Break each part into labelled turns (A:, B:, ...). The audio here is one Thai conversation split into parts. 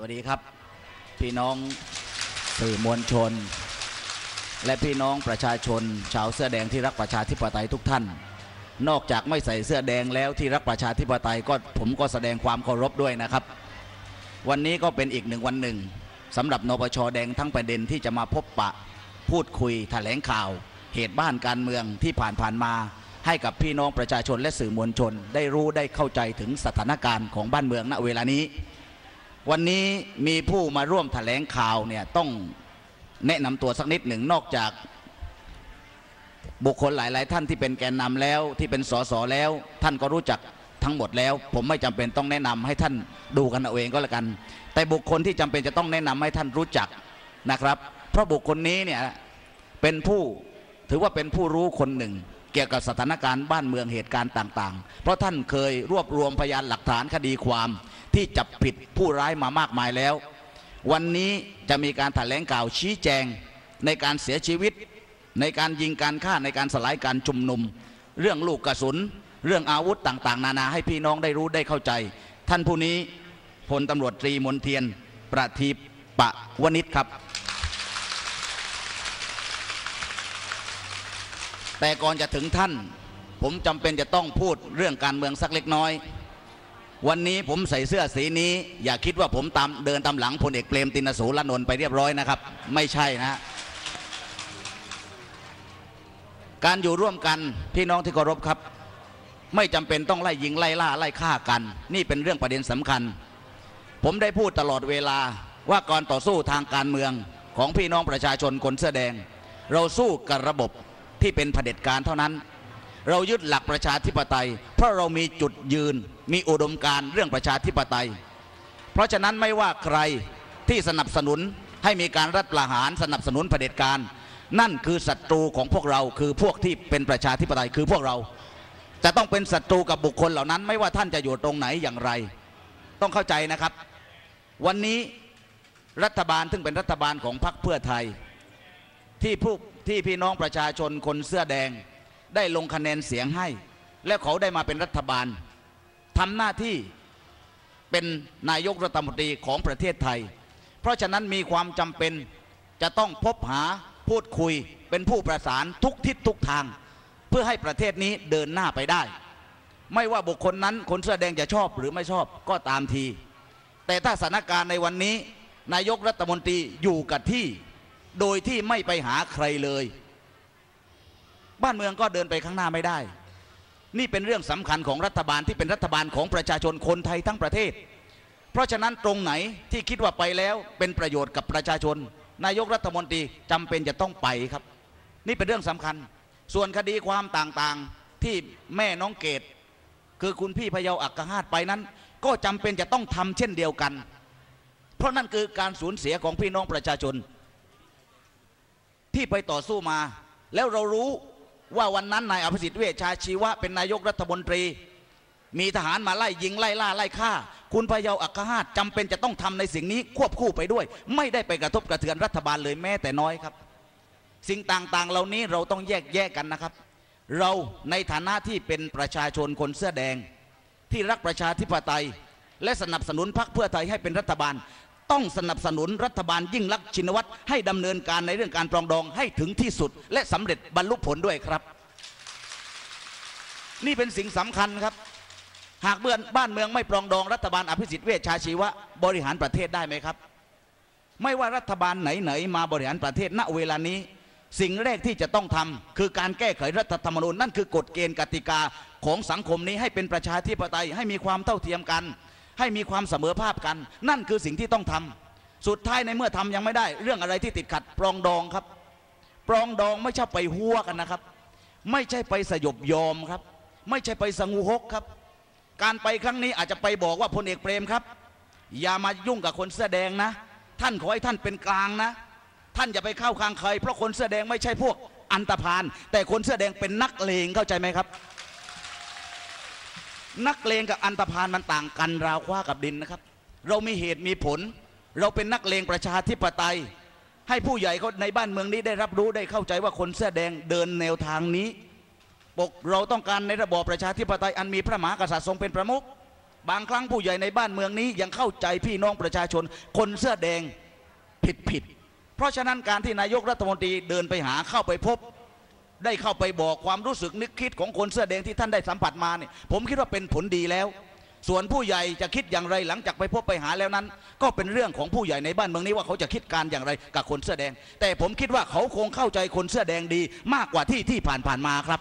A: วัสดีครับพี่น้องสื่อมวลชนและพี่น้องประชาชนชาวเสื้อแดงที่รักประชาธิปไตยทุกท่านนอกจากไม่ใส่เสื้อแดงแล้วที่รักประชาธิปไตยก็ผมก็แสดงความเคารพด้วยนะครับวันนี้ก็เป็นอีกวันหนึ่งสำหรับนปช.แดงทั้งประเด็นที่จะมาพบปะพูดคุยแถลงข่าวเหตุบ้านการเมืองที่ผ่านมาให้กับพี่น้องประชาชนและสื่อมวลชนได้รู้ได้เข้าใจถึงสถานการณ์ของบ้านเมืองณเวลานี้วันนี้มีผู้มาร่วมแถลงข่าวเนี่ยต้องแนะนำตัวสักนิดหนึ่งนอกจากบุคคลหลายท่านที่เป็นแกนนำแล้วที่เป็นสสแล้วท่านก็รู้จักทั้งหมดแล้วผมไม่จำเป็นต้องแนะนำให้ท่านดูกันเอาเองก็แล้วกันแต่บุคคลที่จำเป็นจะต้องแนะนำให้ท่านรู้จักนะครับเพราะบุคคลนี้เนี่ยเป็นผู้ถือว่าเป็นผู้รู้คนหนึ่งเกี่ยวกับสถานการณ์บ้านเมืองเหตุการณ์ต่างๆเพราะท่านเคยรวบรวมพยานหลักฐานคดีความที่จับผิดผู้ร้ายมามากมายแล้ววันนี้จะมีการแถลงข่าวชี้แจงในการเสียชีวิตในการยิงการฆ่าในการสลายการชุมนุมเรื่องลูกกระสุนเรื่องอาวุธต่างๆนานาให้พี่น้องได้รู้ได้เข้าใจท่านผู้นี้พลตำรวจตรีมนเทียนประทีปวณิชครับแต่ก่อนจะถึงท่านผมจำเป็นจะต้องพูดเรื่องการเมืองสักเล็กน้อยวันนี้ผมใส่เสื้อสีนี้อย่าคิดว่าผมเดินตามหลังพลเอกเปรมติณสูรนนท์ไปเรียบร้อยนะครับไม่ใช่นะการอยู่ร่วมกันพี่น้องที่เคารพครับไม่จำเป็นต้องไล่ยิงไล่ล่าไล่ฆ่ากันนี่เป็นเรื่องประเด็นสำคัญผมได้พูดตลอดเวลาว่าก่อนต่อสู้ทางการเมืองของพี่น้องประชาชนคนเสื้อแดงเราสู้กับระบบที่เป็นเผด็จการเท่านั้นเรายึดหลักประชาธิปไตยเพราะเรามีจุดยืนมีอุดมการณ์เรื่องประชาธิปไตยเพราะฉะนั้นไม่ว่าใครที่สนับสนุนให้มีการรัฐประหารสนับสนุนเผด็จการนั่นคือศัตรูของพวกเราคือพวกที่เป็นประชาธิปไตยคือพวกเราจะต้องเป็นศัตรูกับบุคคลเหล่านั้นไม่ว่าท่านจะอยู่ตรงไหนอย่างไรต้องเข้าใจนะครับวันนี้รัฐบาลซึ่งเป็นรัฐบาลของพรรคเพื่อไทยที่พี่น้องประชาชนคนเสื้อแดงได้ลงคะแนนเสียงให้และเขาได้มาเป็นรัฐบาลทำหน้าที่เป็นนายกรัฐมนตรีของประเทศไทยเพราะฉะนั้นมีความจำเป็นจะต้องพบหาพูดคุยเป็นผู้ประสานทุกทิศทุกทางเพื่อให้ประเทศนี้เดินหน้าไปได้ไม่ว่าบุคคลนั้นคนเสื้อแดงจะชอบหรือไม่ชอบก็ตามทีแต่ถ้าสถานการณ์ในวันนี้นายกรัฐมนตรีอยู่กับที่โดยที่ไม่ไปหาใครเลยบ้านเมืองก็เดินไปข้างหน้าไม่ได้นี่เป็นเรื่องสำคัญของรัฐบาลที่เป็นรัฐบาลของประชาชนคนไทยทั้งประเทศเพราะฉะนั้นตรงไหนที่คิดว่าไปแล้วเป็นประโยชน์กับประชาชนนายกรัฐมนตรีจำเป็นจะต้องไปครับนี่เป็นเรื่องสำคัญส่วนคดีความต่างๆที่แม่น้องเกดคือคุณพี่พะเยาอักหาตไปนั้นก็จำเป็นจะต้องทำเช่นเดียวกันเพราะนั่นคือการสูญเสียของพี่น้องประชาชนที่ไปต่อสู้มาแล้วเรารู้ว่าวันนั้นนายอภิสิทธิ์เวชชาชีวะเป็นนายกรัฐมนตรีมีทหารมาไล่ยิงไล่ล่าไล่ฆ่าคุณพะเยาอักหาตจำเป็นจะต้องทำในสิ่งนี้ควบคู่ไปด้วยไม่ได้ไปกระทบกระเทือนรัฐบาลเลยแม้แต่น้อยครับสิ่งต่างๆเหล่านี้เราต้องแยกกันนะครับเราในฐานะที่เป็นประชาชนคนเสื้อแดงที่รักประชาธิปไตยและสนับสนุนพรรคเพื่อไทยให้เป็นรัฐบาลต้องสนับสนุนรัฐบาลยิ่งลักษณ์ชินวัตรให้ดำเนินการในเรื่องการปรองดองให้ถึงที่สุดและสำเร็จบรรลุผลด้วยครับนี่เป็นสิ่งสำคัญครับหากบ้านเมืองไม่ปรองดองรัฐบาลอภิสิทธิ์เวชชาชีวะบริหารประเทศได้ไหมครับไม่ว่ารัฐบาลไหนมาบริหารประเทศณเวลานี้สิ่งแรกที่จะต้องทำคือการแก้ไขรัฐธรรมนูญนั่นคือกฎเกณฑ์กติกาของสังคมนี้ให้เป็นประชาธิปไตยให้มีความเท่าเทียมกันให้มีความเสมอภาคกันนั่นคือสิ่งที่ต้องทำสุดท้ายในเมื่อทำยังไม่ได้เรื่องอะไรที่ติดขัดปรองดองครับปรองดองไม่ใช่ไปหัวกันนะครับไม่ใช่ไปสยบยอมครับไม่ใช่ไปสงูฮกครับการไปครั้งนี้อาจจะไปบอกว่าพลเอกเปรมครับอย่ามายุ่งกับคนเสื้อแดงนะท่านขอให้ท่านเป็นกลางนะท่านอย่าไปเข้าข้างใครเพราะคนเสื้อแดงไม่ใช่พวกอันธพาลแต่คนเสื้อแดงเป็นนักเลงเข้าใจไหมครับนักเลงกับอันธพาลมันต่างกันราวคว้ากับดินนะครับเรามีเหตุมีผลเราเป็นนักเลงประชาธิปไตยให้ผู้ใหญ่เขาในบ้านเมืองนี้ได้รับรู้ได้เข้าใจว่าคนเสื้อแดงเดินแนวทางนี้เราต้องการในระบอบประชาธิปไตยอันมีพระมหากษัตริย์ทรงเป็นประมุขบางครั้งผู้ใหญ่ในบ้านเมืองนี้ยังเข้าใจพี่น้องประชาชนคนเสื้อแดงผิดเพราะฉะนั้นการที่นายกรัฐมนตรีเดินไปหาเข้าไปพบได้เข้าไปบอกความรู้สึกนึกคิดของคนเสื้อแดงที่ท่านได้สัมผัสมาเนี่ยผมคิดว่าเป็นผลดีแล้วส่วนผู้ใหญ่จะคิดอย่างไรหลังจากไปพบไปหาแล้วนั้นก็เป็นเรื่องของผู้ใหญ่ในบ้านเมืองนี้ว่าเขาจะคิดการอย่างไรกับคนเสื้อแดงแต่ผมคิดว่าเขาคงเข้าใจคนเสื้อแดงดีมากกว่าที่ผ่านมาครับ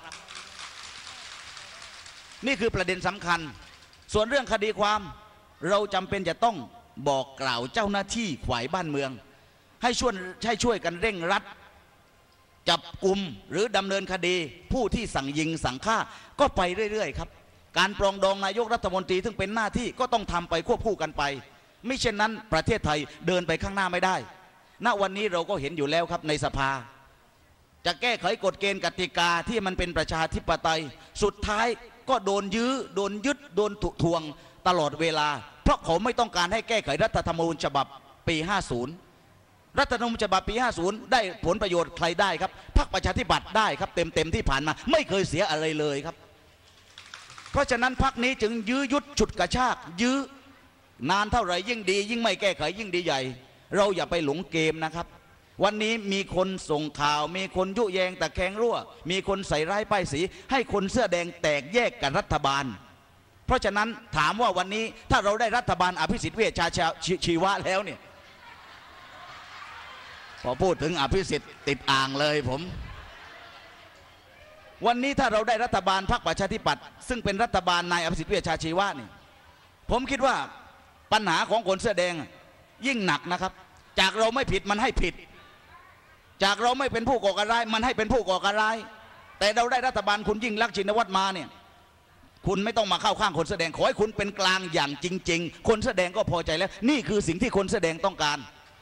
A: นี่คือประเด็นสำคัญส่วนเรื่องคดีความเราจำเป็นจะต้องบอกกล่าวเจ้าหน้าที่ฝ่ายบ้านเมืองให้ช่วยกันเร่งรัดจับกลุ่มหรือดำเนินคดีผู้ที่สั่งยิงสั่งฆ่าก็ไปเรื่อยๆครับการปรองดองนายกรัฐมนตรีซึ่งเป็นหน้าที่ก็ต้องทำไปควบคู่กันไปไม่เช่นนั้นประเทศไทยเดินไปข้างหน้าไม่ได้ณวันนี้เราก็เห็นอยู่แล้วครับในสภาจะแก้ไขกฎเกณฑ์กติกาที่มันเป็นประชาธิปไตยสุดท้ายก็โดนยื้อโดนยึดโดนทวงตลอดเวลาเพราะเขาไม่ต้องการให้แก้ไขรัฐธรรมนูญฉบับปี 50รัฐธรรมนูญฉบับปี 50ได้ผลประโยชน์ใครได้ครับพรรคประชาธิปัตย์ได้ครับเต็มที่ผ่านมาไม่เคยเสียอะไรเลยครับเพราะฉะนั้นพรรคนี้จึงยื้อยุดฉุดกระชากยื้อนานเท่าไหร่ยิ่งดียิ่งไม่แก้ไขยิ่งดีใหญ่เราอย่าไปหลงเกมนะครับวันนี้มีคนส่งข่าวมีคนยุแยงตะแคงรั่วมีคนใส่ร้ายป้ายสีให้คนเสื้อแดงแตกแยกกับรัฐบาลเพราะฉะนั้นถามว่าวันนี้ถ้าเราได้รัฐบาลอภิสิทธิ์เวชชาชีวะแล้วเนี่ยพอพูดถึงอภิสิทธิ์ติดอ่างเลยผมวันนี้ถ้าเราได้รัฐบาลพรรคประชาธิปัตย์ซึ่งเป็นรัฐบาลนายอภิสิทธิ์เวชชาชีวะนี่ผมคิดว่าปัญหาของคนเสื้อแดงยิ่งหนักนะครับจากเราไม่ผิดมันให้ผิดจากเราไม่เป็นผู้ก่อการร้ายมันให้เป็นผู้ก่อการร้ายแต่เราได้รัฐบาลคุณยิ่งลักษณ์ชินวัตรมาเนี่ยคุณไม่ต้องมาเข้าข้างคนแสดงขอให้คุณเป็นกลางอย่างจริงๆคนแสดงก็พอใจแล้วนี่คือสิ่งที่คนแสดงต้องการ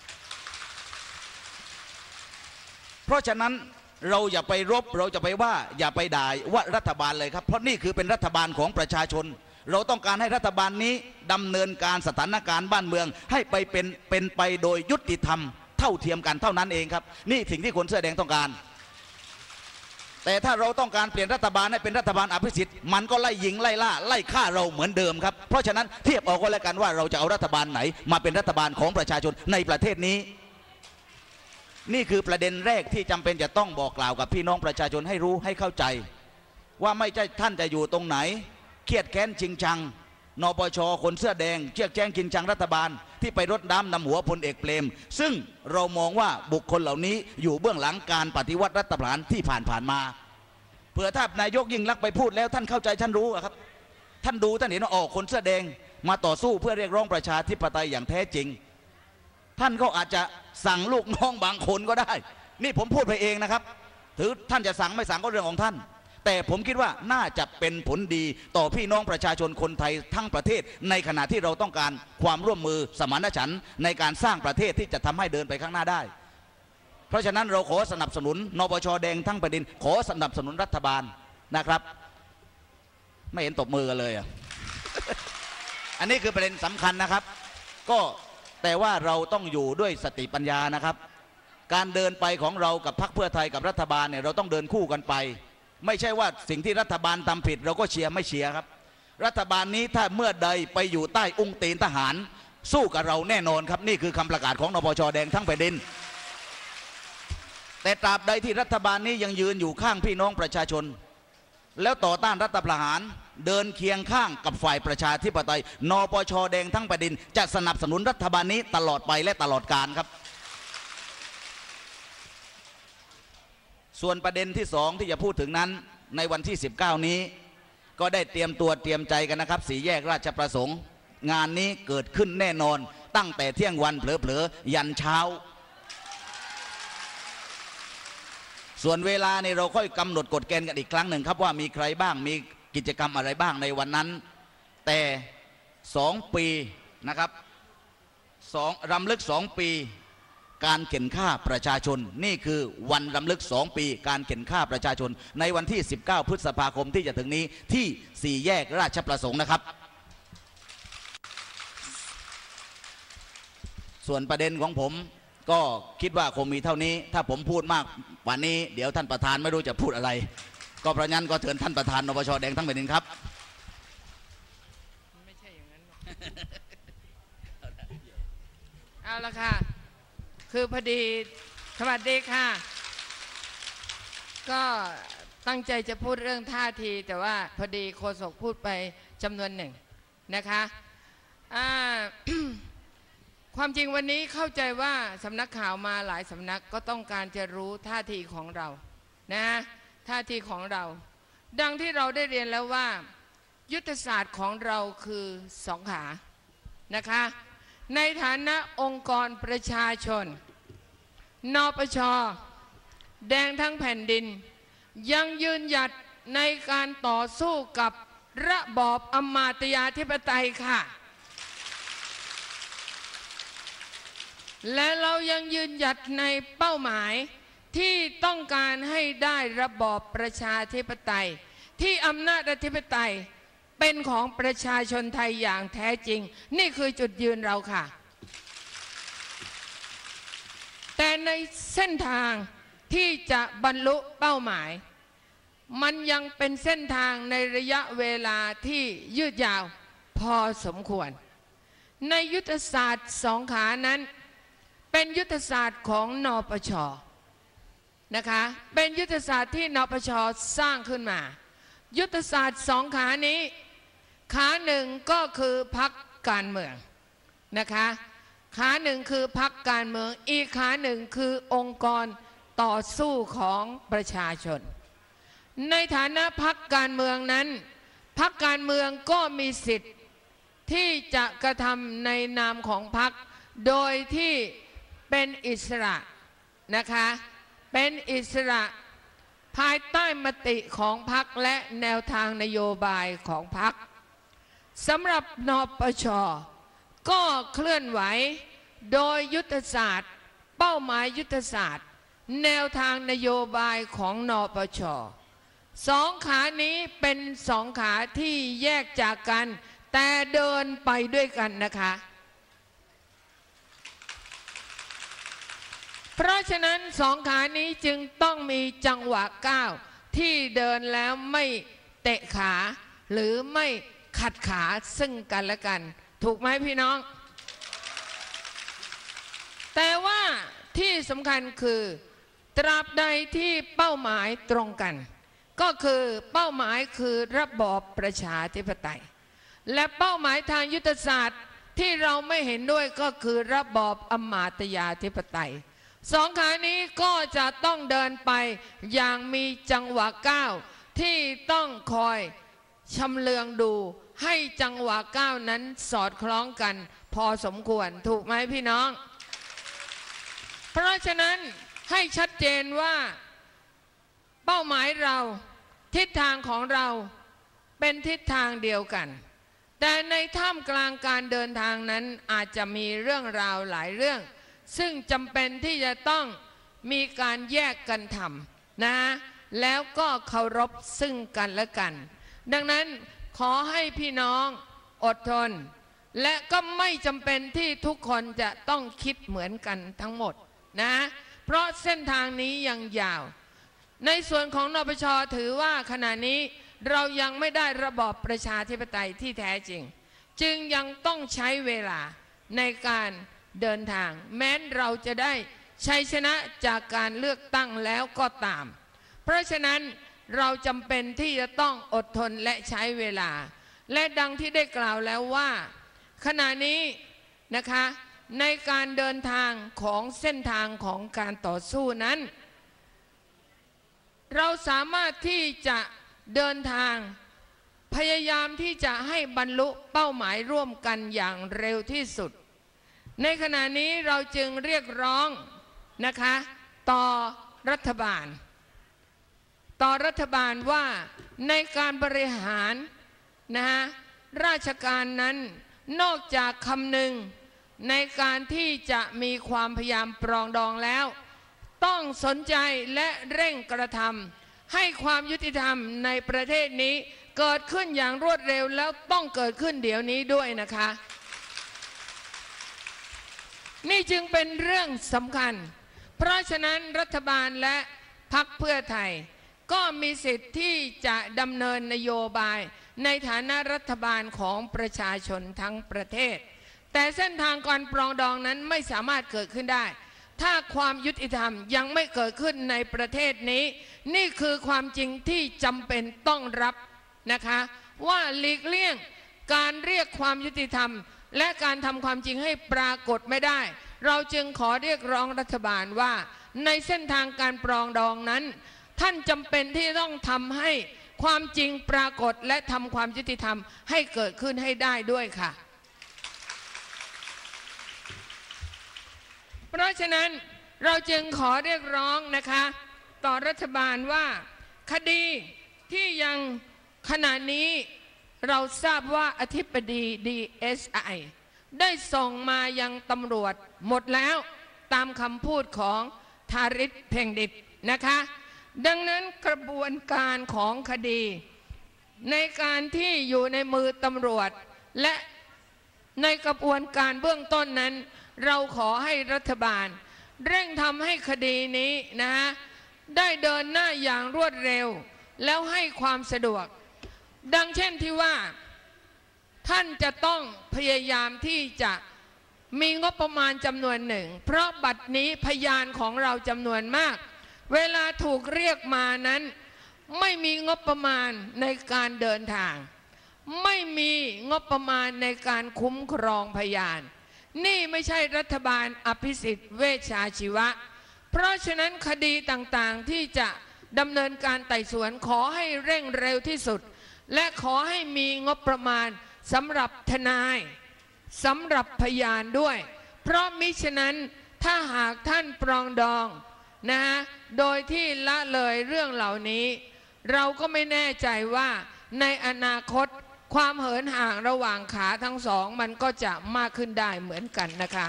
A: เพราะฉะนั้นเราอย่าไปรบเราจะไปว่าอย่าไปด่าว่ารัฐบาลเลยครับเพราะนี่คือเป็นรัฐบาลของประชาชนเราต้องการให้รัฐบาลนี้ดำเนินการสถานการณ์บ้านเมืองให้ไปเป็นไปโดยยุติธรรมเท่าเทียมกันเท่านั้นเองครับนี่สิ่งที่คนเสื้อแดงต้องการแต่ถ้าเราต้องการเปลี่ยนรัฐบาลให้เป็นรัฐบาลอภิสิทธิ์มันก็ไล่ยิงไล่ล่าไล่ฆ่าเราเหมือนเดิมครับเพราะฉะนั้นเทียบเอาก็แล้วกันว่าเราจะเอารัฐบาลไหนมาเป็นรัฐบาลของประชาชนในประเทศนี้นี่คือประเด็นแรกที่จำเป็นจะต้องบอกกล่าวกับพี่น้องประชาชนให้รู้ให้เข้าใจว่าไม่ใช่ท่านจะอยู่ตรงไหนเครียดแค้นชิงชังนปช.คนเสื้อแดงเชี่ยแจ้งกินชังรัฐบาลที่ไปรดน้ำนำหัวพลเอกเปรมซึ่งเรามองว่าบุคคลเหล่านี้อยู่เบื้องหลังการปฏิวัติรัฐประหารที่ผ่านมาเผื่อถ้านายกยิ่งลักษณ์ไปพูดแล้วท่านเข้าใจท่านรู้ครับท่านดูท่านเห็นว่าคนเสื้อแดงมาต่อสู้เพื่อเรียกร้องประชาธิปไตยอย่างแท้จริงท่านก็อาจจะสั่งลูกน้องบางคนก็ได้นี่ผมพูดไปเองนะครับถือท่านจะสั่งไม่สั่งก็เรื่องของท่านแต่ผมคิดว่าน่าจะเป็นผลดีต่อพี่น้องประชาชนคนไทยทั้งประเทศในขณะที่เราต้องการความร่วมมือสมานฉันท์ในการสร้างประเทศที่จะทำให้เดินไปข้างหน้าได้เพราะฉะนั้นเราขอสนับสนุนนปช.แดงทั้งแผ่นดินขอสนับสนุนรัฐบาลนะครับไม่เห็นตบมือกันเลยอันนี้คือประเด็นสำคัญนะครับก็แต่ว่าเราต้องอยู่ด้วยสติปัญญานะครับการเดินไปของเรากับพรรคเพื่อไทยกับรัฐบาลเนี่ยเราต้องเดินคู่กันไปไม่ใช่ว่าสิ่งที่รัฐบาลทำผิดเราก็เชียร์ไม่เชียร์ครับรัฐบาลนี้ถ้าเมื่อใดไปอยู่ใต้อุ้งตีนทหารสู้กับเราแน่นอนครับนี่คือคำประกาศของนปช.แดงทั้งแผ่นดินแต่ตราบใดที่รัฐบาลนี้ยังยืนอยู่ข้างพี่น้องประชาชนแล้วต่อต้านรัฐประหารเดินเคียงข้างกับฝ่ายประชาธิปไตยนปช.แดงทั้งแผ่นดินจะสนับสนุนรัฐบาลนี้ตลอดไปและตลอดกาลครับส่วนประเด็นที่สองที่จะพูดถึงนั้นในวันที่19นี้ก็ได้เตรียมตัวเตรียมใจกันนะครับสี่แยกราชประสงค์งานนี้เกิดขึ้นแน่นอนตั้งแต่เที่ยงวันเผลอๆยันเช้าส่วนเวลานี่เราค่อยกำหนดกฎเกณฑ์กันอีกครั้งหนึ่งครับว่ามีใครบ้างมีกิจกรรมอะไรบ้างในวันนั้นแต่2 ปีนะครับรำลึก2 ปีการเข็นฆ่าประชาชนนี่คือวันรำลึก2 ปีการเข็นฆ่าประชาชนในวันที่19พฤษภาคมที่จะถึงนี้ที่สี่แยกราชประสงค์นะครับส่วนประเด็นของผมก็คิดว่าคงมีเท่านี้ถ้าผมพูดมากกว่านี้เดี๋ยวท่านประธานไม่รู้จะพูดอะไรก็เพราะงั้นก็เชิญท่านประธานนปช.แดงทั้งแผ่นดินครับ
B: เอาละค่ะคือพอดีสวัสดีค่ะก็ตั้งใจจะพูดเรื่องท่าทีแต่ว่าพอดีโฆษกพูดไปจำนวนหนึ่งนะคะความจริงวันนี้เข้าใจว่าสำนักข่าวมาหลายสำนักก็ต้องการจะรู้ท่าทีของเรานะท่าทีของเราดังที่เราได้เรียนแล้วว่ายุทธศาสตร์ของเราคือสองขานะคะในฐานะองค์กรประชาชนนปช.แดงทั้งแผ่นดินยังยืนหยัดในการต่อสู้กับระบอบอำมาตยาธิปไตยค่ะและเรายังยืนหยัดในเป้าหมายที่ต้องการให้ได้ระบอบประชาธิปไตยที่อำนาจอธิปไตยเป็นของประชาชนไทยอย่างแท้จริงนี่คือจุดยืนเราค่ะแต่ในเส้นทางที่จะบรรลุเป้าหมายมันยังเป็นเส้นทางในระยะเวลาที่ยืดยาวพอสมควรในยุทธศาสตร์สองขานั้นเป็นยุทธศาสตร์ของนปช.นะคะเป็นยุทธศาสตร์ที่นปช.สร้างขึ้นมายุทธศาสตร์สองขานี้ขาหนึ่งก็คือพรรคการเมืองนะคะขาหนึ่งคือพรรคการเมืองอีกขาหนึ่งคือองค์กรต่อสู้ของประชาชนในฐานะพรรคการเมืองนั้นพรรคการเมืองก็มีสิทธิ์ที่จะกระทำในนามของพรรคโดยที่เป็นอิสระนะคะเป็นอิสระภายใต้มติของพรรคและแนวทางนโยบายของพรรคสำหรับนปช.ก็เคลื่อนไหวโดยยุทธศาสตร์เป้าหมายยุทธศาสตร์แนวทางนโยบายของนปช.สองขานี้เป็นสองขาที่แยกจากกันแต่เดินไปด้วยกันนะคะเพราะฉะนั้นสองขานี้จึงต้องมีจังหวะก้าวที่เดินแล้วไม่เตะขาหรือไม่ขัดขาซึ่งกันและกันถูกไหมพี่น้องแต่ว่าที่สำคัญคือตราบใดที่เป้าหมายตรงกันก็คือเป้าหมายคือระบอบประชาธิปไตยและเป้าหมายทางยุทธศาสตร์ที่เราไม่เห็นด้วยก็คือระบอบอำมาตยาธิปไตยสองขานี้ก็จะต้องเดินไปอย่างมีจังหวะก้าวที่ต้องคอยชำเลืองดูให้จังหวะก้าวนั้นสอดคล้องกันพอสมควรถูกไหมพี่น้องเพราะฉะนั้นให้ชัดเจนว่าเป้าหมายเราทิศทางของเราเป็นทิศทางเดียวกันแต่ในท่ามกลางการเดินทางนั้นอาจจะมีเรื่องราวหลายเรื่องซึ่งจำเป็นที่จะต้องมีการแยกกันทำนะแล้วก็เคารพซึ่งกันและกันดังนั้นขอให้พี่น้องอดทนและก็ไม่จำเป็นที่ทุกคนจะต้องคิดเหมือนกันทั้งหมดนะเพราะเส้นทางนี้ยังยาวในส่วนของนปช.ถือว่าขณะนี้เรายังไม่ได้ระบอบประชาธิปไตยที่แท้จริงจึงยังต้องใช้เวลาในการเดินทางแม้เราจะได้ชัยชนะจากการเลือกตั้งแล้วก็ตามเพราะฉะนั้นเราจำเป็นที่จะต้องอดทนและใช้เวลาและดังที่ได้กล่าวแล้วว่าขณะนี้นะคะในการเดินทางของเส้นทางของการต่อสู้นั้นเราสามารถที่จะเดินทางพยายามที่จะให้บรรลุเป้าหมายร่วมกันอย่างเร็วที่สุดในขณะนี้เราจึงเรียกร้องนะคะต่อรัฐบาลว่าในการบริหารราชการนั้นนอกจากคำนึงในการที่จะมีความพยายามปรองดองแล้วต้องสนใจและเร่งกระทำให้ความยุติธรรมในประเทศนี้เกิดขึ้นอย่างรวดเร็วแล้วต้องเกิดขึ้นเดี๋ยวนี้ด้วยนะคะนี่จึงเป็นเรื่องสำคัญเพราะฉะนั้นรัฐบาลและพรรคเพื่อไทยก็มีสิทธิ์ที่จะดำเนินนโยบายในฐานะรัฐบาลของประชาชนทั้งประเทศแต่เส้นทางการปรองดองนั้นไม่สามารถเกิดขึ้นได้ถ้าความยุติธรรมยังไม่เกิดขึ้นในประเทศนี้นี่คือความจริงที่จำเป็นต้องรับนะคะว่าหลีกเลี่ยงการเรียกความยุติธรรมและการทำความจริงให้ปรากฏไม่ได้เราจึงขอเรียกร้องรัฐบาลว่าในเส้นทางการปรองดองนั้นท่านจำเป็นที่ต้องทำให้ความจริงปรากฏและทำความยุติธรรมให้เกิดขึ้นให้ได้ด้วยค่ะเพราะฉะนั้นเราจึงขอเรียกร้องนะคะต่อรัฐบาลว่าคดีที่ยังขณะนี้เราทราบว่าอธิบดี DSI ได้ส่งมายังตำรวจหมดแล้วตามคำพูดของธาริศ เพ็งดิษฐ์นะคะดังนั้นกระบวนการของคดีในการที่อยู่ในมือตำรวจและในกระบวนการเบื้องต้นนั้นเราขอให้รัฐบาลเร่งทำให้คดีนี้นะฮะได้เดินหน้าอย่างรวดเร็วแล้วให้ความสะดวกดังเช่นที่ว่าท่านจะต้องพยายามที่จะมีงบประมาณจำนวนหนึ่งเพราะบัดนี้พยานของเราจำนวนมากเวลาถูกเรียกมานั้นไม่มีงบประมาณในการเดินทางไม่มีงบประมาณในการคุ้มครองพยานนี่ไม่ใช่รัฐบาลอภิสิทธิ์เวชชาชีวะเพราะฉะนั้นคดีต่างๆที่จะดำเนินการไต่สวนขอให้เร่งเร็วที่สุดและขอให้มีงบประมาณสำหรับทนายสำหรับพยานด้วยเพราะมิฉะนั้นถ้าหากท่านปรองดองนะฮะโดยที่ละเลยเรื่องเหล่านี้เราก็ไม่แน่ใจว่าในอนาคตความเหินห่างระหว่างขาทั้งสองมันก็จะมากขึ้นได้เหมือนกันนะคะ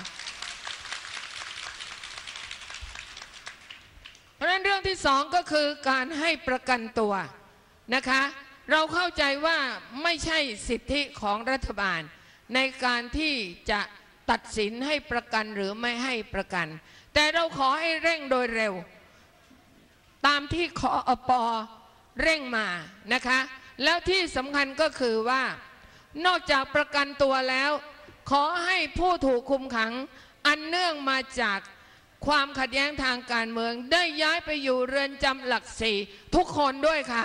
B: เพราะฉะนั้นเรื่องที่สองก็คือการให้ประกันตัวนะคะเราเข้าใจว่าไม่ใช่สิทธิของรัฐบาลในการที่จะตัดสินให้ประกันหรือไม่ให้ประกันแต่เราขอให้เร่งโดยเร็วตามที่คอป.เร่งมานะคะแล้วที่สำคัญก็คือว่านอกจากประกันตัวแล้วขอให้ผู้ถูกคุมขังอันเนื่องมาจากความขัดแย้งทางการเมืองได้ย้ายไปอยู่เรือนจำหลักสี่ทุกคนด้วยค่ะ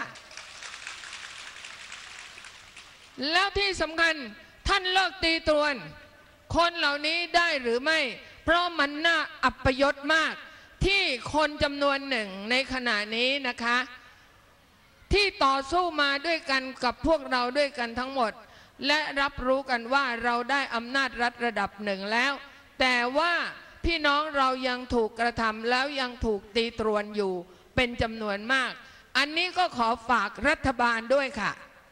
B: แล้วที่สำคัญท่านเลิกตีตรวนคนเหล่านี้ได้หรือไม่เพราะมันน่าอัปยศมากที่คนจำนวนหนึ่งในขณะนี้นะคะที่ต่อสู้มาด้วยกันกับพวกเราด้วยกันทั้งหมดและรับรู้กันว่าเราได้อำนาจรัฐระดับหนึ่งแล้วแต่ว่าพี่น้องเรายังถูกกระทำแล้วยังถูกตีตรวนอยู่เป็นจำนวนมากอันนี้ก็ขอฝากรัฐบาลด้วยค่ะ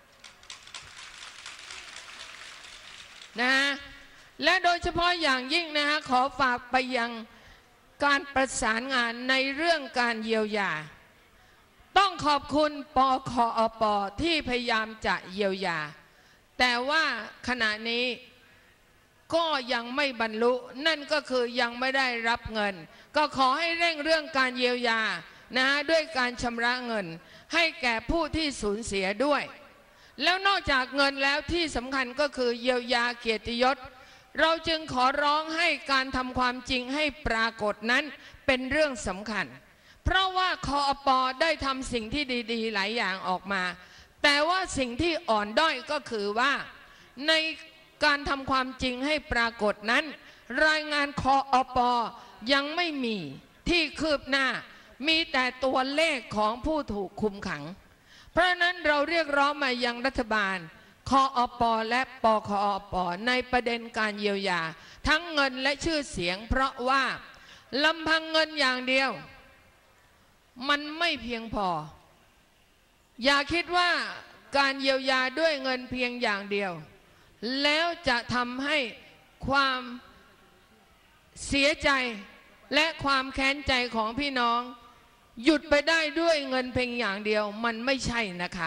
B: นะและโดยเฉพาะอย่างยิ่งนะคะขอฝากไปยังการประสานงานในเรื่องการเยียวยาต้องขอบคุณปคอป.ที่พยายามจะเยียวยาแต่ว่าขณะนี้ก็ยังไม่บรรลุนั่นก็คือยังไม่ได้รับเงินก็ขอให้เร่งเรื่องการเยียวยานะด้วยการชำระเงินให้แก่ผู้ที่สูญเสียด้วยแล้วนอกจากเงินแล้วที่สำคัญก็คือเยียวยาเกียรติยศเราจึงขอร้องให้การทำความจริงให้ปรากฏนั้นเป็นเรื่องสำคัญเพราะว่าคอป.ได้ทำสิ่งที่ดีๆหลายอย่างออกมาแต่ว่าสิ่งที่อ่อนด้อยก็คือว่าในการทำความจริงให้ปรากฏนั้นรายงานคอป.ยังไม่มีที่คืบหน้ามีแต่ตัวเลขของผู้ถูกคุมขังเพราะนั้นเราเรียกร้องมายังรัฐบาลคอป.และปคอป.ในประเด็นการเยียวยาทั้งเงินและชื่อเสียงเพราะว่าลำพังเงินอย่างเดียวมันไม่เพียงพออย่าคิดว่าการเยียวยาด้วยเงินเพียงอย่างเดียวแล้วจะทำให้ความเสียใจและความแค้นใจของพี่น้องหยุดไปได้ด้วยเงินเพียงอย่างเดียวมันไม่ใช่นะคะ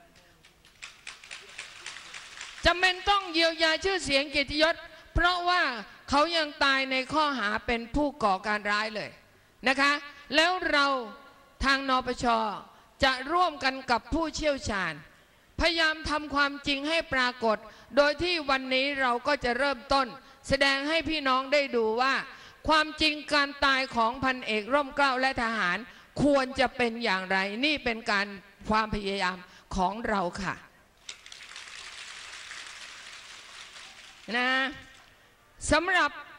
B: จำเป็นต้องเยียวยาชื่อเสียงเกียรติยศเพราะว่าเขายังตายในข้อหาเป็นผู้ก่อการร้ายเลยนะคะแล้วเราทางนปช.จะร่วมกันกับผู้เชี่ยวชาญพยายามทำความจริงให้ปรากฏโดยที่วันนี้เราก็จะเริ่มต้นแสดงให้พี่น้องได้ดูว่าความจริงการตายของพันเอกร่มเกล้าและทหารควรจะเป็นอย่างไรนี่เป็นการความพยายามของเราค่ะนะสำห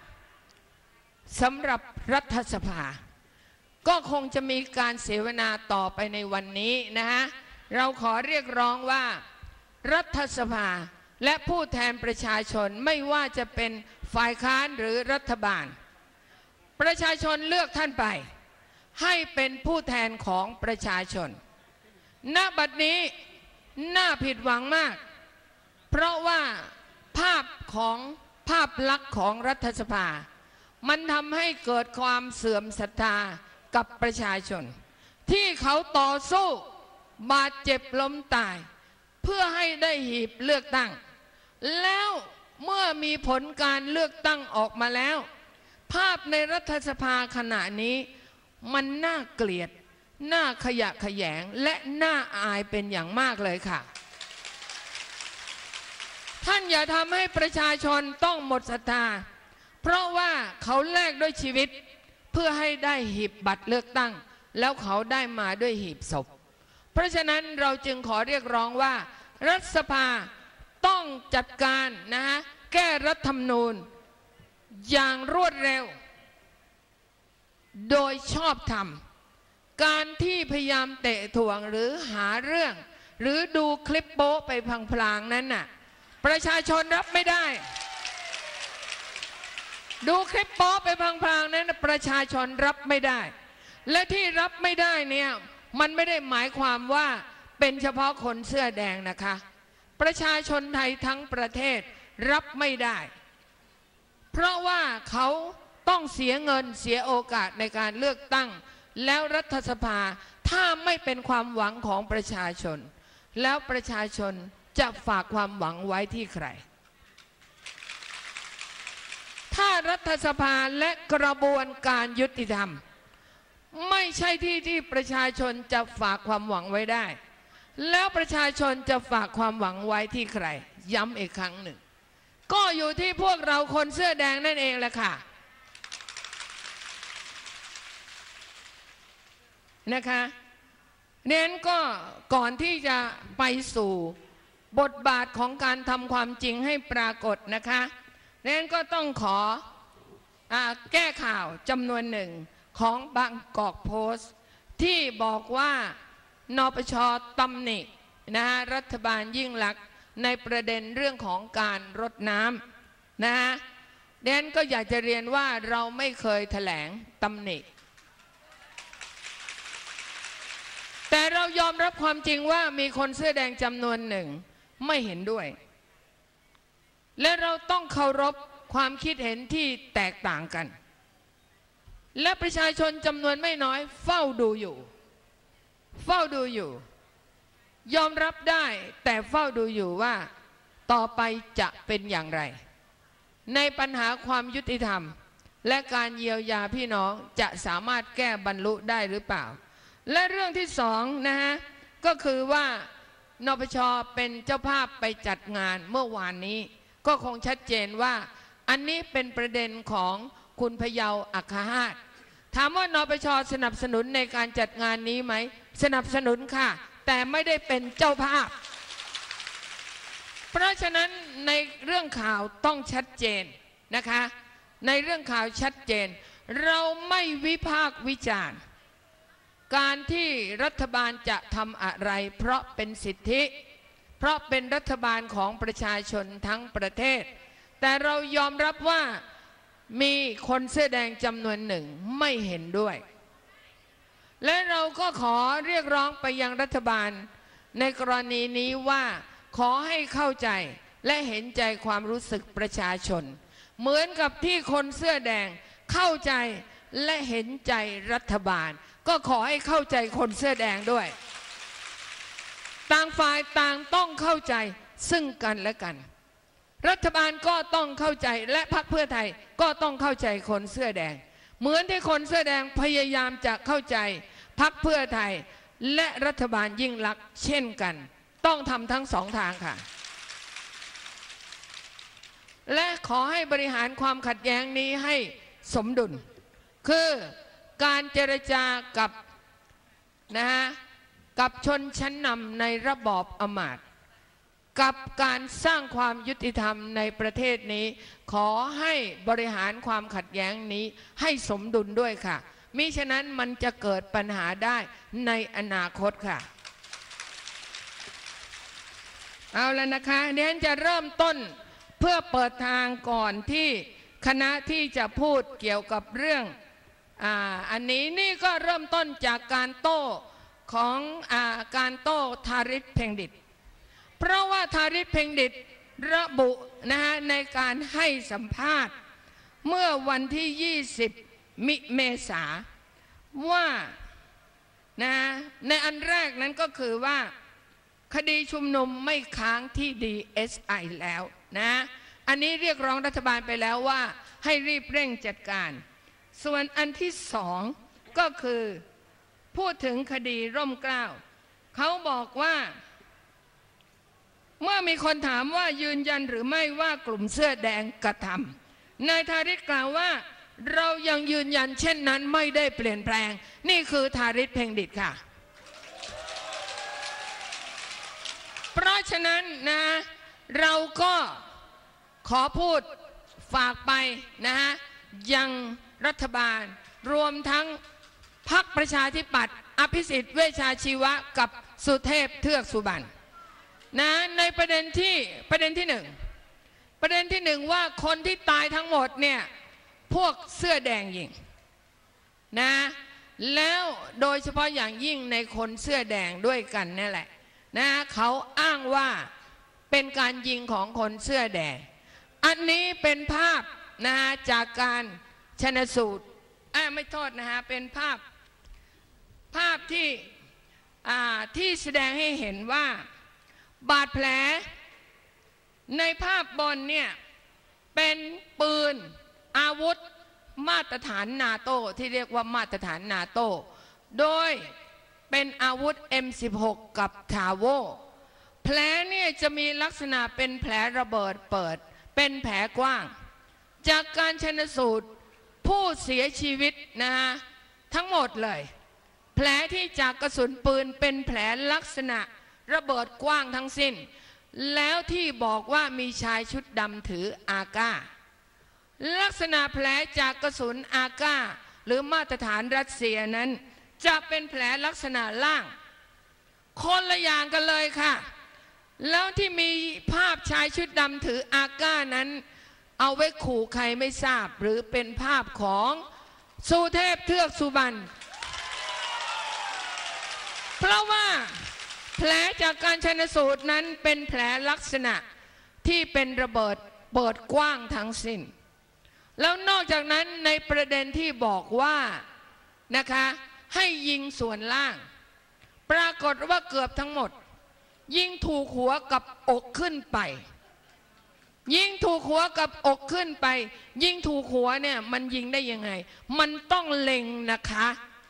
B: รับรัฐสภาก็คงจะมีการเสวนาต่อไปในวันนี้นะฮะเราขอเรียกร้องว่ารัฐสภาและผู้แทนประชาชนไม่ว่าจะเป็นฝ่ายค้านหรือรัฐบาลประชาชนเลือกท่านไปให้เป็นผู้แทนของประชาชนณบัดนี้น่าผิดหวังมากเพราะว่าภาพลักษณ์ของรัฐสภามันทำให้เกิดความเสื่อมศรัทธากับประชาชนที่เขาต่อสู้บาดเจ็บล้มตายเพื่อให้ได้หีบเลือกตั้งแล้วเมื่อมีผลการเลือกตั้งออกมาแล้วภาพในรัฐสภาขณะนี้มันน่าเกลียดน่าขยะแขยงและน่าอายเป็นอย่างมากเลยค่ะท่านอย่าทำให้ประชาชนต้องหมดศรัทธาเพราะว่าเขาแลกด้วยชีวิตเพื่อให้ได้หีบบัตรเลือกตั้งแล้วเขาได้มาด้วยหีบศพเพราะฉะนั้นเราจึงขอเรียกร้องว่ารัฐสภาต้องจัดการนะฮะแก้รัฐธรรมนูญอย่างรวดเร็วโดยชอบธรรมการที่พยายามเตะถ่วงหรือหาเรื่องหรือดูคลิปโป๊ไปพลางๆนั้นน่ะประชาชนรับไม่ได้ดูคลิปโป๊ไปพลางๆนั้นประชาชนรับไม่ได้และที่รับไม่ได้เนี่ยมันไม่ได้หมายความว่าเป็นเฉพาะคนเสื้อแดงนะคะประชาชนไทยทั้งประเทศรับไม่ได้เพราะว่าเขาต้องเสียเงินเสียโอกาสในการเลือกตั้งแล้วรัฐสภาถ้าไม่เป็นความหวังของประชาชนแล้วประชาชนจะฝากความหวังไว้ที่ใครถ้ารัฐสภาและกระบวนการยุติธรรมไม่ใช่ที่ประชาชนจะฝากความหวังไว้ได้แล้วประชาชนจะฝากความหวังไว้ที่ใครย้ำอีกครั้งหนึ่งก็อยู่ที่พวกเราคนเสื้อแดงนั่นเองแหละค่ะนะคะเน้นก็ก่อนที่จะไปสู่บทบาทของการทำความจริงให้ปรากฏนะคะเน้นก็ต้องขอแก้ข่าวจำนวนหนึ่งของบางกอกโพสต์ที่บอกว่านปช.ตำหนินะฮะรัฐบาลยิ่งลักษณ์ในประเด็นเรื่องของการรดน้ำนะฮะเน้นก็อยากจะเรียนว่าเราไม่เคยแถลงตำหนิแต่เรายอมรับความจริงว่ามีคนเสื้อแดงจำนวนหนึ่งไม่เห็นด้วยและเราต้องเคารพความคิดเห็นที่แตกต่างกันและประชาชนจำนวนไม่น้อยเฝ้าดูอยู่ยอมรับได้แต่เฝ้าดูอยู่ว่าต่อไปจะเป็นอย่างไรในปัญหาความยุติธรรมและการเยียวยาพี่น้องจะสามารถแก้บรรลุได้หรือเปล่าและเรื่องที่สองนะฮะก็คือว่านปช.เป็นเจ้าภาพไปจัดงานเมื่อวานนี้ก็คงชัดเจนว่าอันนี้เป็นประเด็นของคุณพเยาอัคหาตถามว่านปช.สนับสนุนในการจัดงานนี้ไหมสนับสนุนค่ะแต่ไม่ได้เป็นเจ้าภาพเพราะฉะนั้นในเรื่องข่าวต้องชัดเจนนะคะในเรื่องข่าวชัดเจนเราไม่วิพากษ์วิจารณ์การที่รัฐบาลจะทำอะไรเพราะเป็นสิทธิเพราะเป็นรัฐบาลของประชาชนทั้งประเทศแต่เรายอมรับว่ามีคนเสื้อแดงจำนวนหนึ่งไม่เห็นด้วยและเราก็ขอเรียกร้องไปยังรัฐบาลในกรณีนี้ว่าขอให้เข้าใจและเห็นใจความรู้สึกประชาชนเหมือนกับที่คนเสื้อแดงเข้าใจและเห็นใจรัฐบาลก็ขอให้เข้าใจคนเสื้อแดงด้วยต่างฝ่ายต่างต้องเข้าใจซึ่งกันและกันรัฐบาลก็ต้องเข้าใจและพรรคเพื่อไทยก็ต้องเข้าใจคนเสื้อแดงเหมือนที่คนเสื้อแดงพยายามจะเข้าใจพรรคเพื่อไทยและรัฐบาลยิ่งลักษณ์เช่นกันต้องทำทั้งสองทางค่ะและขอให้บริหารความขัดแย้งนี้ให้สมดุลคือการเจรจากับกับชนชั้นนำในระบอบอำมาตย์กับการสร้างความยุติธรรมในประเทศนี้ขอให้บริหารความขัดแย้งนี้ให้สมดุลด้วยค่ะมิฉะนั้นมันจะเกิดปัญหาได้ในอนาคตค่ะเอาแล้วนะคะเดี๋ยวจะเริ่มต้นเพื่อเปิดทางก่อนที่คณะที่จะพูดเกี่ยวกับเรื่องอันนี้นี่ก็เริ่มต้นจากการโต้ของการโต้ทาริสเพ็งดิษฐ์เพราะว่าทาริสเพ็งดิษฐ์ระบุในการให้สัมภาษณ์เมื่อวันที่20 เมษายนว่าในอันแรกนั้นก็คือว่าคดีชุมนุมไม่ค้างที่ DSI แล้วอันนี้เรียกร้องรัฐบาลไปแล้วว่าให้รีบเร่งจัดการส่วนอันที่สองก็คือพูดถึงคดีร่มเกล้าเขาบอกว่าเมื่อมีคนถามว่ายืนยันหรือไม่ว่ากลุ่มเสื้อแดงกระทำนายทาริสกล่าวว่าเรายังยืนยันเช่นนั้นไม่ได้เปลี่ยนแปลงนี่คือทาริสเพ็งดิษฐ์ค่ะเพราะฉะนั้นเราก็ขอพูดฝากไปยังรัฐบาลรวมทั้งพรรคประชาธิปัตย์อภิสิทธิ์เวชชาชีวะกับสุเทพเทือกสุบรรณในประเด็นที่หนึ่งว่าคนที่ตายทั้งหมดเนี่ยพวกเสื้อแดงยิงแล้วโดยเฉพาะอย่างยิ่งในคนเสื้อแดงด้วยกันนี่แหละเขาอ้างว่าเป็นการยิงของคนเสื้อแดงอันนี้เป็นภาพจากการชันสูตรไม่โทษเป็นภาพที่แสดงให้เห็นว่าบาดแผลในภาพบนเนี่ยเป็นปืนอาวุธมาตรฐานนาโต้ที่เรียกว่ามาตรฐานนาโต้โดยเป็นอาวุธ M16 กับทาโวแผลเนี่ยจะมีลักษณะเป็นแผลระเบิดเปิดเป็นแผลกว้างจากการชันสูตรผู้เสียชีวิตทั้งหมดเลยแผลที่จากกระสุนปืนเป็นแผลลักษณะระเบิดกว้างทั้งสิ้นแล้วที่บอกว่ามีชายชุดดำถืออาก้าลักษณะแผลจากกระสุนอาก้าหรือมาตรฐานรัสเซียนั้นจะเป็นแผลลักษณะล่างคนละอย่างกันเลยค่ะแล้วที่มีภาพชายชุดดำถืออาก้านั้นเอาไว้ขู่ใครไม่ทราบหรือเป็นภาพของสุเทพเทือกสุบรรณเพราะว่าแผลจากการชันสูตรนั้นเป็นแผลลักษณะที่เป็นระเบิดเปิดกว้างทั้งสิ้นแล้วนอกจากนั้นในประเด็นที่บอกว่าให้ยิงส่วนล่างปรากฏว่าเกือบทั้งหมดยิงถูกหัวกับอกขึ้นไปยิงถูกหัวกับอกขึ้นไปยิงถูกหัวเนี่ยมันยิงได้ยังไงมันต้องเล็งนะคะ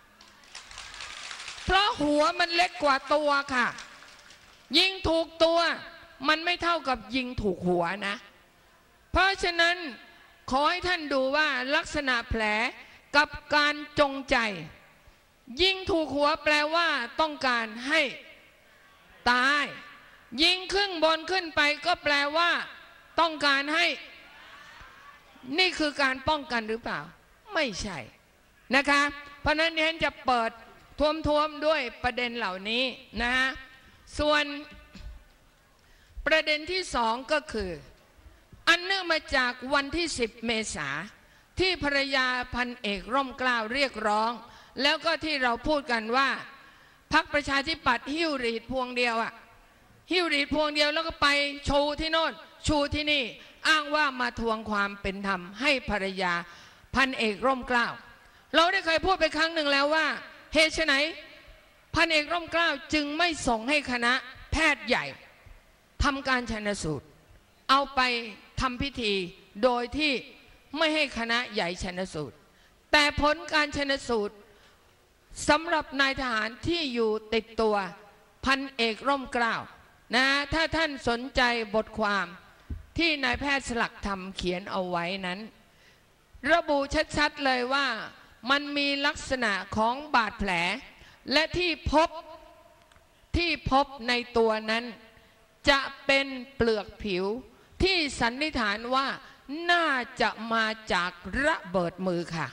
B: เพราะหัวมันเล็กกว่าตัวค่ะยิงถูกตัวมันไม่เท่ากับยิงถูกหัวนะเพราะฉะนั้นขอให้ท่านดูว่าลักษณะแผลกับการจงใจยิงถูกหัวแปลว่าต้องการให้ตายยิงครึ่งบนขึ้นไปก็แปลว่าต้องการให้นี่คือการป้องกันหรือเปล่าไม่ใช่นะคะเพราะนั้นดิฉันจะเปิดท้วมด้วยประเด็นเหล่านี้ส่วนประเด็นที่สองก็คืออันเนื่องมาจากวันที่10 เมษายนที่ภรรยาพันเอกร่มเกล้าเรียกร้องแล้วก็ที่เราพูดกันว่าพรรคประชาธิปัตย์หิ้วหรีดพวงเดียวหิ้วหรีดพวงเดียวแล้วก็ไปชูที่โน่นชูที่นี่อ้างว่ามาทวงความเป็นธรรมให้ภรรยาพันเอกร่มเกล้าเราได้เคยพูดไปครั้งหนึ่งแล้วว่าเหตุไฉนพันเอกร่มเกล้าจึงไม่ส่งให้คณะแพทย์ใหญ่ทำการชันสูตรเอาไปทำพิธีโดยที่ไม่ให้คณะใหญ่ชันสูตรแต่ผลการชันสูตรสำหรับนายทหารที่อยู่ติดตัวพันเอกร่มเกล้าถ้าท่านสนใจบทความที่นายแพทย์สลักธรรมเขียนเอาไว้นั้นระบุชัดๆเลยว่ามันมีลักษณะของบาดแผลและที่พบในตัวนั้นจะเป็นเปลือกผิวที่สันนิษฐานว่าน่าจะมาจากระเบิดมือค่ะ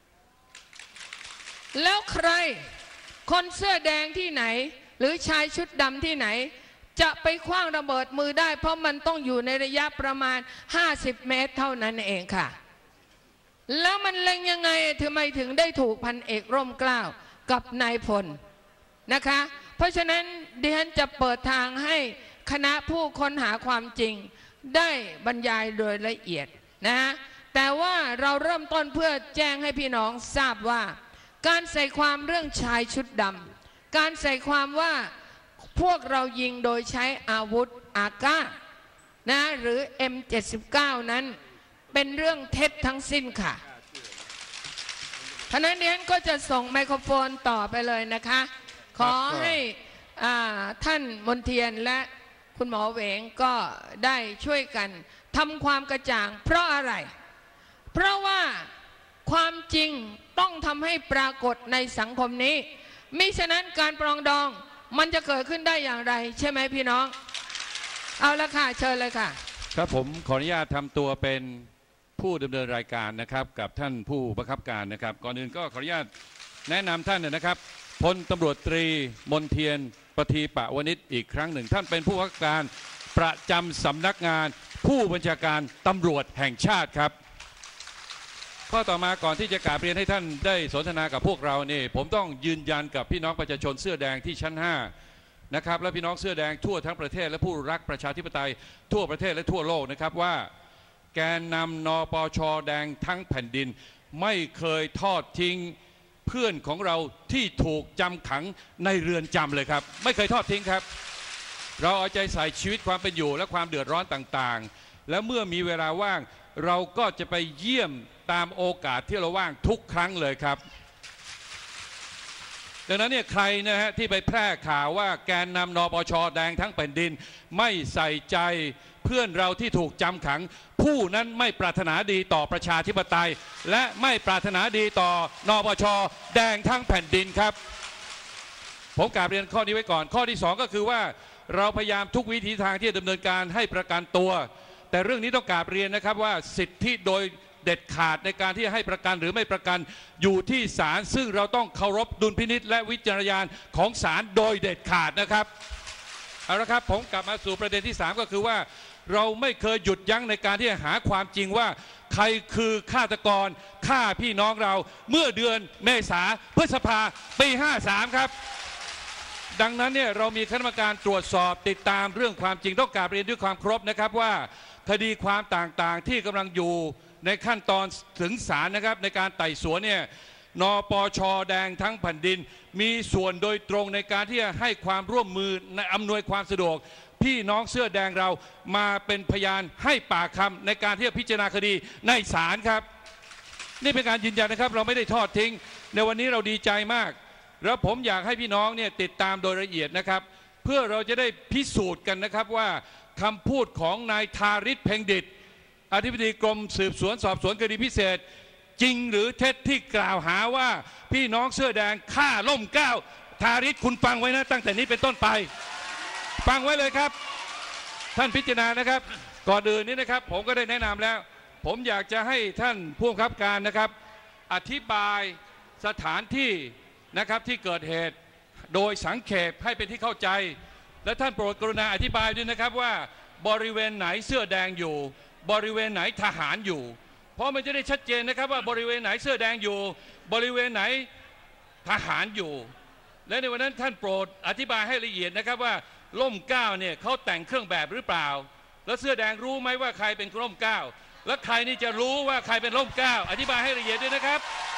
B: แล้วใครคนเสื้อแดงที่ไหนหรือชายชุดดำที่ไหนจะไปขว้างระเบิดมือได้เพราะมันต้องอยู่ในระยะประมาณ50 เมตรเท่านั้นเองค่ะแล้วมันเล็งยังไงทำไมถึงได้ถูกพันเอกร่มเกล้ากับนายพลนะคะเพราะฉะนั้นดิฉันจะเปิดทางให้คณะผู้ค้นหาความจริงได้บรรยายโดยละเอียดนะฮะแต่ว่าเราเริ่มต้นเพื่อแจ้งให้พี่น้องทราบว่าการใส่ความเรื่องชายชุดดำการใส่ความว่าพวกเรายิงโดยใช้อาวุธอาก้านะหรือ M79 นั้นเป็นเรื่องเท็จทั้งสิ้นค่ะขณะนี้ก็จะส่งไมโครโฟนต่อไปเลยนะคะขอให้ท่านมนเทียนและคุณหมอเหวงก็ได้ช่วยกันทำความกระจ่างเพราะอะไรเพราะว่าความจริงต้องทำให้ปรากฏในสังคมนี้มิฉะนั้นการปรองดองมันจะเกิดขึ้นได้อย่างไรใช่ไหมพี่น้องเอาละค่ะเชิญเลยค่ะ
C: ครับผมขออนุญาตทำตัวเป็นผู้ดำเนินรายการนะครับกับท่านผู้บังคับการนะครับก่อนอื่นก็ขออนุญาตแนะนำท่านนะครับพลตำรวจตรีมนเทียนประทีปวณิชอีกครั้งหนึ่งท่านเป็นผู้บังคับการประจำสำนักงานผู้บัญชาการตำรวจแห่งชาติครับข้อต่อมาก่อนที่จะกราบเรียนให้ท่านได้สนทนากับพวกเรานี่ผมต้องยืนยันกับพี่น้องประชาชนเสื้อแดงที่ชั้น5นะครับและพี่น้องเสื้อแดงทั่วทั้งประเทศและผู้รักประชาธิปไตยทั่วประเทศและทั่วโลกนะครับว่าแกนนำนปช.แดงทั้งแผ่นดินไม่เคยทอดทิ้งเพื่อนของเราที่ถูกจำขังในเรือนจำเลยครับไม่เคยทอดทิ้งครับเราเอาใจใส่ชีวิตความเป็นอยู่และความเดือดร้อนต่างๆและเมื่อมีเวลาว่างเราก็จะไปเยี่ยมตามโอกาสที่เราว่างทุกครั้งเลยครับดังนั้นเนี่ยใครนะฮะที่ไปแพร่ข่าวว่าแกนนำนปช.แดงทั้งแผ่นดินไม่ใส่ใจเพื่อนเราที่ถูกจำขังผู้นั้นไม่ปรารถนาดีต่อประชาธิปไตยและไม่ปรารถนาดีต่อนปช.แดงทั้งแผ่นดินครับผมกราบเรียนข้อนี้ไว้ก่อนข้อที่2ก็คือว่าเราพยายามทุกวิถีทางที่จะดำเนินการให้ประกันตัวแต่เรื่องนี้ต้องกราบเรียนนะครับว่าสิทธิโดยเด็ดขาดในการที่จะให้ประกันหรือไม่ประกันอยู่ที่ศาลซึ่งเราต้องเคารพดุลพินิจและวิจารณญาณของศาลโดยเด็ดขาดนะครับเอาละครับผมกลับมาสู่ประเด็นที่3ก็คือว่าเราไม่เคยหยุดยั้งในการที่จะหาความจริงว่าใครคือฆาตกรฆ่าพี่น้องเราเมื่อเดือนเมษายนพฤษภาปี53ครับดังนั้นเนี่ยเรามีคณะกรรมการตรวจสอบติดตามเรื่องความจริงต้องกราบเรียนด้วยความเคารพนะครับว่าคดีความต่างๆที่กำลังอยู่ในขั้นตอนถึงศาลนะครับในการไต่สวนเนี่ยนปช.แดงทั้งแผ่นดินมีส่วนโดยตรงในการที่จะให้ความร่วมมือในอำนวยความสะดวกพี่น้องเสื้อแดงเรามาเป็นพยานให้ปากคำในการที่จะพิจารณาคดีในศาลครับนี่เป็นการยืนยันนะครับเราไม่ได้ทอดทิ้งในวันนี้เราดีใจมากแล้วผมอยากให้พี่น้องเนี่ยติดตามโดยละเอียดนะครับเพื่อเราจะได้พิสูจน์กันนะครับว่าคำพูดของนายธาริศ เพ็งดิษฐ์อธิบดีกรมสืบสวนสอบสวนคดีพิเศษจริงหรือเท็จที่กล่าวหาว่าพี่น้องเสื้อแดงฆ่าร่มเกล้าธาริศคุณฟังไว้นะตั้งแต่นี้เป็นต้นไปฟังไว้เลยครับท่านพิจารณานะครับก่อนอื่นนี้นะครับผมก็ได้แนะนำแล้วผมอยากจะให้ท่านผู้บังคับการนะครับอธิบายสถานที่นะครับที่เกิดเหตุโดยสังเขปให้เป็นที่เข้าใจและท่านโปรดกรุณาอธิบายด้วยนะครับว่าบริเวณไหนเสื้อแดงอยู่บริเวณไหนทหารอยู่เพราะมันจะได้ชัดเจนนะครับว่าบริเวณไหนเสื้อแดงอยู่บริเวณไหนทหารอยู่และในวันนั้นท่านโปรดอธิบายให้ละเอียดนะครับว่าร่มเกล้าเนี่ยเขาแต่งเครื่องแบบหรือเปล่าแล้วเสื้อแดงรู้ไหมว่าใครเป็นร่มเกล้าและใครนี่จะรู้ว่าใครเป็นร่มเกล้าอธิบายให้ละเอียดด้วยนะครับ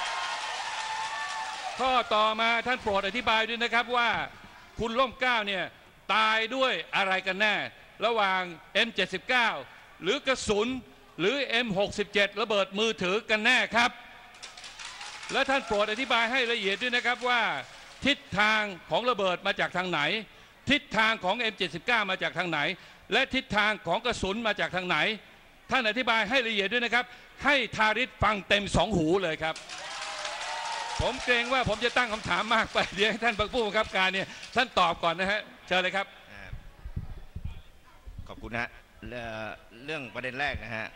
C: ข้อต่อมาท่านโปรดอธิบายด้วยนะครับว่าคุณร่มเกล้าเนี่ยตายด้วยอะไรกันแน่ระหว่าง M79 หรือกระสุนหรือ M67 ระเบิดมือถือกันแน่ครับและท่านโปรดอธิบายให้ละเอียดด้วยนะครับว่าทิศทางของระเบิดมาจากทางไหนทิศทางของ M79 มาจากทางไหนและทิศทางของกระสุนมาจากทางไหนท่านอธิบายให้ละเอียดด้วยนะครับให้ทาริศฟังเต็ม2 หูเลยครับผมเกรงว่าผมจะตั้งคำถามมากไปเดี๋ยวให้ท่านผู้บังคับการเนี่ยท่านตอบก่อนนะฮะเชิญเลยครับ
D: ขอบคุณนะฮะเรื่องประเด็นแรกนะฮะ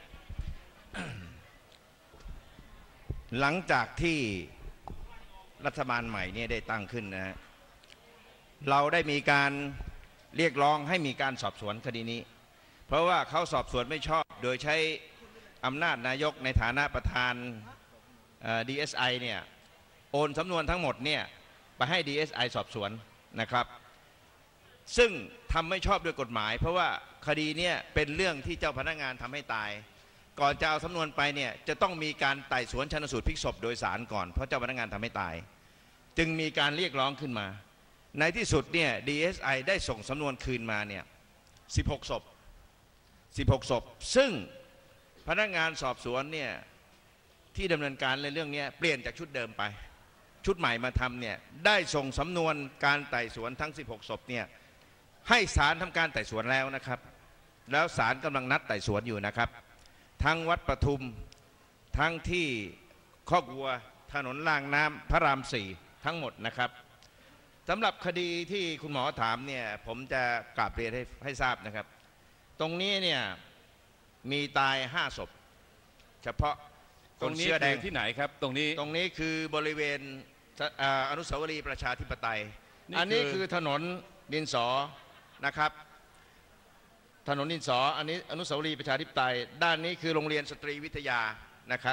D: หลังจากที่รัฐบาลใหม่เนี่ยได้ตั้งขึ้นนะฮะเราได้มีการเรียกร้องให้มีการสอบสวนคดีนี้เพราะว่าเขาสอบสวนไม่ชอบโดยใช้อำนาจนายกในฐานะประธานDSI เนี่ยโอนสำนวนทั้งหมดเนี่ยไปให้ DSI สอบสวนนะครับซึ่งทำไม่ชอบด้วยกฎหมายเพราะว่าคดีเนี่ยเป็นเรื่องที่เจ้าพนักงานทำให้ตายก่อนจะเอาสำนวนไปเนี่ยจะต้องมีการไต่สวนชันสูตรพลิกศพโดยศาลก่อนเพราะเจ้าพนักงานทำให้ตายจึงมีการเรียกร้องขึ้นมาในที่สุดเนี่ย DSI ได้ส่งสำนวนคืนมาเนี่ย16 ศพซึ่งพนักงานสอบสวนเนี่ยที่ดำเนินการในเรื่องนี้เปลี่ยนจากชุดเดิมไปชุดใหม่มาทำเนี่ยได้ส่งสำนวนการไต่สวนทั้ง16 ศพเนี่ยให้ศาลทำการไต่สวนแล้วนะครับแล้วศาลกำลังนัดไต่สวนอยู่นะครับทั้งวัดปทุมทั้งที่คอกวัวถนนรางน้ำพระราม 4ทั้งหมดนะครับสำหรับคดีที่คุณหมอถามเนี่ยผมจะกราบเรียนให้ทราบนะครับตรงนี้เนี่ยมีตาย5 ศพเฉพาะ
C: ตรงนี้คือที่ไหนครับตรงนี้
D: คือบริเวณอนุสาวรีย์ประชาธิปไตยอันนี้คือถนนดินสอนะครับถนนดินสออันนี้อนุสาวรีย์ประชาธิปไตยด้านนี้คือโรงเรียนสตรีวิทยานะครับ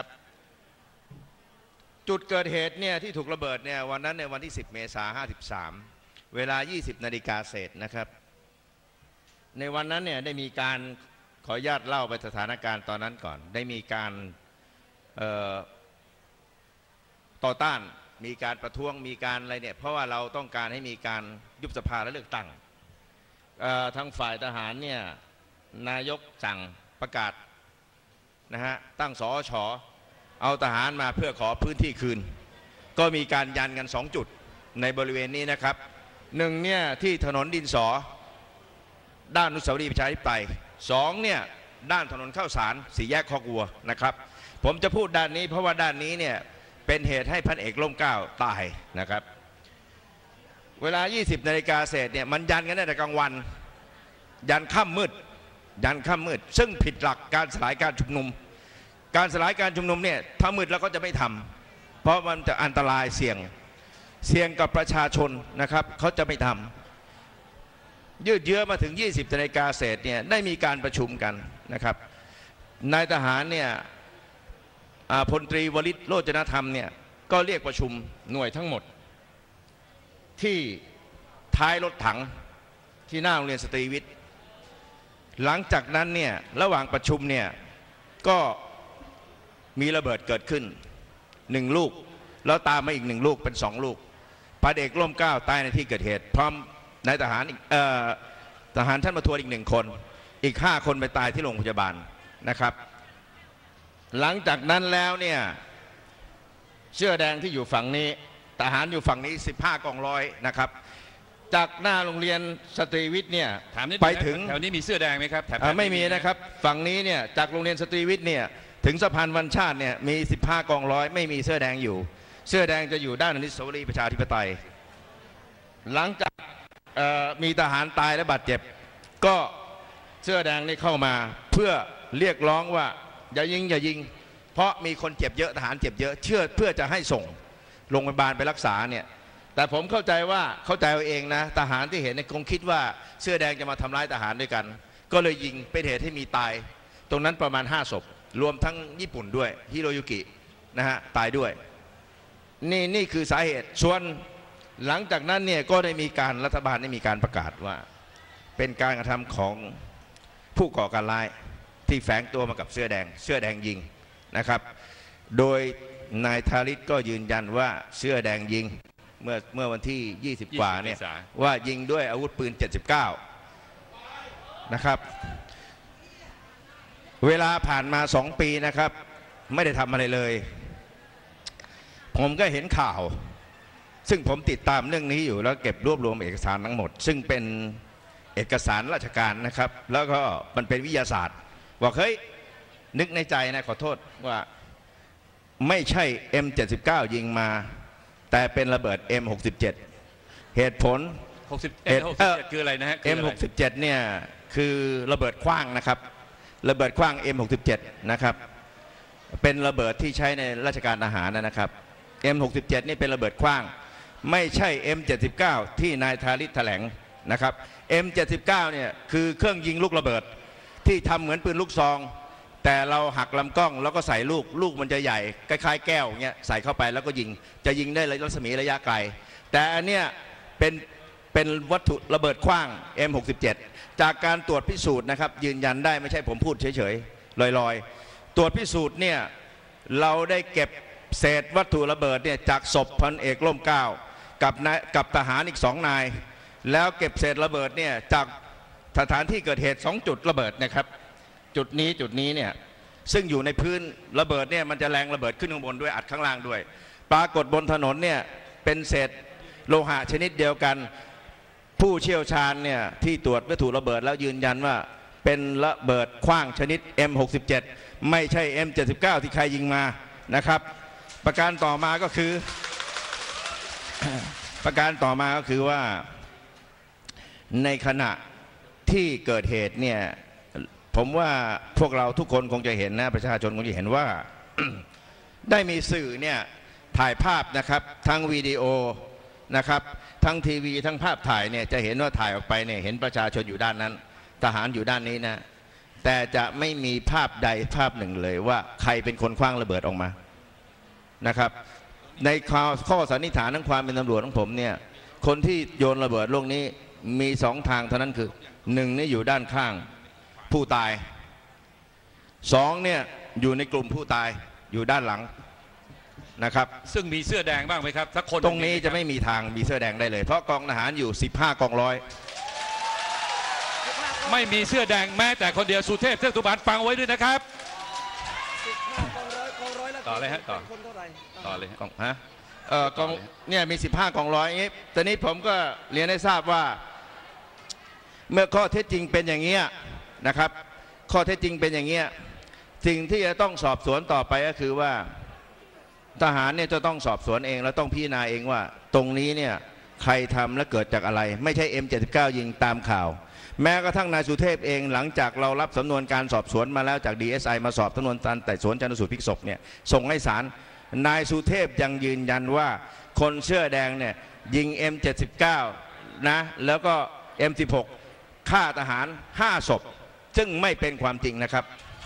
D: จุดเกิดเหตุเนี่ยที่ถูกระเบิดเนี่ยวันนั้นในวันที่10 เมษายน 53เวลา 20 นาฬิกาเศษนะครับในวันนั้นเนี่ยได้มีการขออนุญาตเล่าไปสถานการณ์ตอนนั้นก่อนได้มีการต่อต้านมีการประท้วงมีการอะไรเนี่ยเพราะว่าเราต้องการให้มีการยุบสภาและเลือกตั้งทางฝ่ายทหารเนี่ยนายกสั่งประกาศนะฮะตั้งสช.เอาทหารมาเพื่อขอพื้นที่คืนก็มีการยันกัน2 จุดในบริเวณนี้นะครับ1เนี่ยที่ถนนดินสอด้านอนุสาวรีย์ประชาธิปไตย2เนี่ยด้านถนนข้าวสาร4 แยกคอกวัวนะครับผมจะพูดด้านนี้เพราะว่าด้านนี้เนี่ยเป็นเหตุให้พันเอกร่มเกล้าตายนะครับเวลา 20 นาฬิกาเศษเนี่ยมันยันกันตั้งแต่กลางวันยันค่ำมืดซึ่งผิดหลักการสลายการชุมนุมเนี่ยถ้ามืดแล้วก็จะไม่ทำเพราะมันจะอันตรายเสี่ยงกับประชาชนนะครับเขาจะไม่ทำยืดเยื้อมาถึง 20 นาฬิกาเศษเนี่ยได้มีการประชุมกันนะครับนายทหารเนี่ยพลตรีวริศ โรจนธรรมเนี่ยก็เรียกประชุมหน่วยทั้งหมดที่ท้ายรถถังที่หน้าโรงเรียนสตรีวิทย์หลังจากนั้นเนี่ยระหว่างประชุมเนี่ยก็มีระเบิดเกิดขึ้น1 ลูกแล้วตามมาอีก1 ลูกเป็น2 ลูกพันเอกร่มเกล้าตายในที่เกิดเหตุพร้อมนายทหารชั้นประทวนอีก1 คนอีก5 คนไปตายที่โรงพยาบาลนะครับหลังจากนั้นแล้วเนี่ยเสื้อแดงที่อยู่ฝั่งนี้ทหารอยู่ฝั่งนี้15 กองร้อยนะครับจากหน้าโรงเรียนสตรีวิทย์เนี่ยไปถึง
C: แถวนี้มีเสื้อแดงไหมครับ
D: ไม่มีนะครับฝั่งนี้เนี่ยจากโรงเรียนสตรีวิทย์เนี่ยถึงสะพานวันชาติเนี่ยมี15 กองร้อยไม่มีเสื้อแดงอยู่เสื้อแดงจะอยู่ด้านอนุสาวรีย์ประชาธิปไตยหลังจากมีทหารตายและบาดเจ็บก็เสื้อแดงนี่เข้ามาเพื่อเรียกร้องว่าอย่ายิงเพราะมีคนเจ็บเยอะทหารเจ็บเยอะเพื่อจะให้ส่งโรงพยาบาลไปรักษาเนี่ยแต่ผมเข้าใจเอาเองนะทหารที่เห็นคงคิดว่าเสื้อแดงจะมาทำร้ายทหารด้วยกันก็เลยยิงเป็นเหตุให้มีตายตรงนั้นประมาณ5 ศพรวมทั้งญี่ปุ่นด้วยฮิโรยุกินะฮะตายด้วยนี่คือสาเหตุส่วนหลังจากนั้นเนี่ยก็ได้มีการรัฐบาลได้มีการประกาศว่าเป็นการกระทำของผู้ก่อการร้ายที่แฝงตัวมากับเสื้อแดงยิงนะครับโดยนายธาริศก็ยืนยันว่าเสื้อแดงยิงเมื่อวันที่20 กว่าเนี่ยว่ายิงด้วยอาวุธปืน79นะครับเวลาผ่านมา2 ปีนะครับไม่ได้ทำอะไรเลยผมก็เห็นข่าวซึ่งผมติดตามเรื่องนี้อยู่แล้วเก็บรวบรวมเอกสารทั้งหมดซึ่งเป็นเอกสารราชการนะครับแล้วก็มันเป็นวิทยาศาสตร์บอกเฮ้ยนึกในใจนะขอโทษว่าไม่ใช่ M79 ยิงมาแต่เป็นระเบิด M67 เหตุผล
C: 67คืออะไรนะฮะ
D: M67 เนี่ยคือระเบิดขว้างนะครับระเบิดขว้าง M67 นะครับเป็นระเบิดที่ใช้ในราชการทหารนะครับ M67 นี่เป็นระเบิดขว้างไม่ใช่ M79 ที่นายธาริศแถลงนะครับ M79 เนี่ยคือเครื่องยิงลูกระเบิดที่ทำเหมือนปืนลูกซองแต่เราหักลำกล้องแล้วก็ใส่ลูกมันจะใหญ่คล้ายๆแก้วเงี้ยใส่เข้าไปแล้วก็จะยิงได้รัศมีระยะไกลแต่อันเนี้ยเป็นวัตถุระเบิดขว้าง M67 จากการตรวจพิสูจน์นะครับยืนยันได้ไม่ใช่ผมพูดเฉยๆลอยๆตรวจพิสูจน์เนี่ยเราได้เก็บเศษวัตถุระเบิดเนี่ยจากศพพันเอกร่มเกล้ากับทหารอีก2 นายแล้วเก็บเศษระเบิดเนี่ยจากสถานที่เกิดเหตุ2 จุดระเบิดนะครับจุดนี้เนี่ยซึ่งอยู่ในพื้นระเบิดเนี่ยมันจะแรงระเบิดขึ้นข้างบนด้วยอัดข้างล่างด้วยปรากฏบนถนนเนี่ยเป็นเศษโลหะชนิดเดียวกันผู้เชี่ยวชาญเนี่ยที่ตรวจวัตถุระเบิดแล้วยืนยันว่าเป็นระเบิดขว้างชนิด M67 ไม่ใช่ M79 ที่ใครยิงมานะครับประการต่อมาก็คือว่าในขณะที่เกิดเหตุเนี่ยผมว่าพวกเราทุกคนคงจะเห็นนะประชาชนคงจะเห็นว่า ได้มีสื่อเนี่ยถ่ายภาพนะครับทั้งวิดีโอนะครับทั้งทีวีทั้งภาพถ่ายเนี่ยจะเห็นว่าถ่ายออกไปเนี่ยเห็นประชาชนอยู่ด้านนั้นทหารอยู่ด้านนี้นะแต่จะไม่มีภาพใดภาพหนึ่งเลยว่าใครเป็นคนขว้างระเบิดออกมานะครับในข้อสันนิษฐานทั้งความเป็นตำรวจของผมเนี่ยคนที่โยนระเบิดลูกนี้มี2 ทางเท่านั้นคือ1นี่อยู่ด้านข้างผู้ตาย2เนี่ยอยู่ในกลุ่มผู้ตายอยู่ด้านหลังนะครับ
C: ซึ่งมีเสื้อแดงบ้างไหมครับสักคน
D: ตรงนี้จะไม่มีทางมีเสื้อแดงได้เลยเพราะกองทหารอยู่15 กองร้อย
C: ไม่มีเสื้อแดงแม้แต่คนเดียวสุเทพเทือกสุบรรณฟังไว้ด้วยนะครับต่อเลยฮะต่อเลย
D: กองฮะกองเนี่ยมี15 กองร้อยอย่างนี้ตอนนี้ผมก็เรียนให้ทราบว่าเมื่อข้อเท็จจริงเป็นอย่างนี้นะครับข้อเท็จจริงเป็นอย่างนี้สิ่งที่จะต้องสอบสวนต่อไปก็คือว่าทหารเนี่ยจะต้องสอบสวนเองแล้วต้องพิจารณาเองว่าตรงนี้เนี่ยใครทำและเกิดจากอะไรไม่ใช่ M79 ยิงตามข่าวแม้กระทั่งนายสุเทพเองหลังจากเรารับสำนวนการสอบสวนมาแล้วจาก DSI มาสอบสำนวนการไต่สวนชันสูตรพลิกศพเนี่ยส่งให้ศาลนายสุเทพยังยืนยันว่าคนเสื้อแดงเนี่ยยิง M79 นะแล้วก็ M16 ฆ่าทหาร5 ศพซึ่งไม่เป็นความจริงนะครับ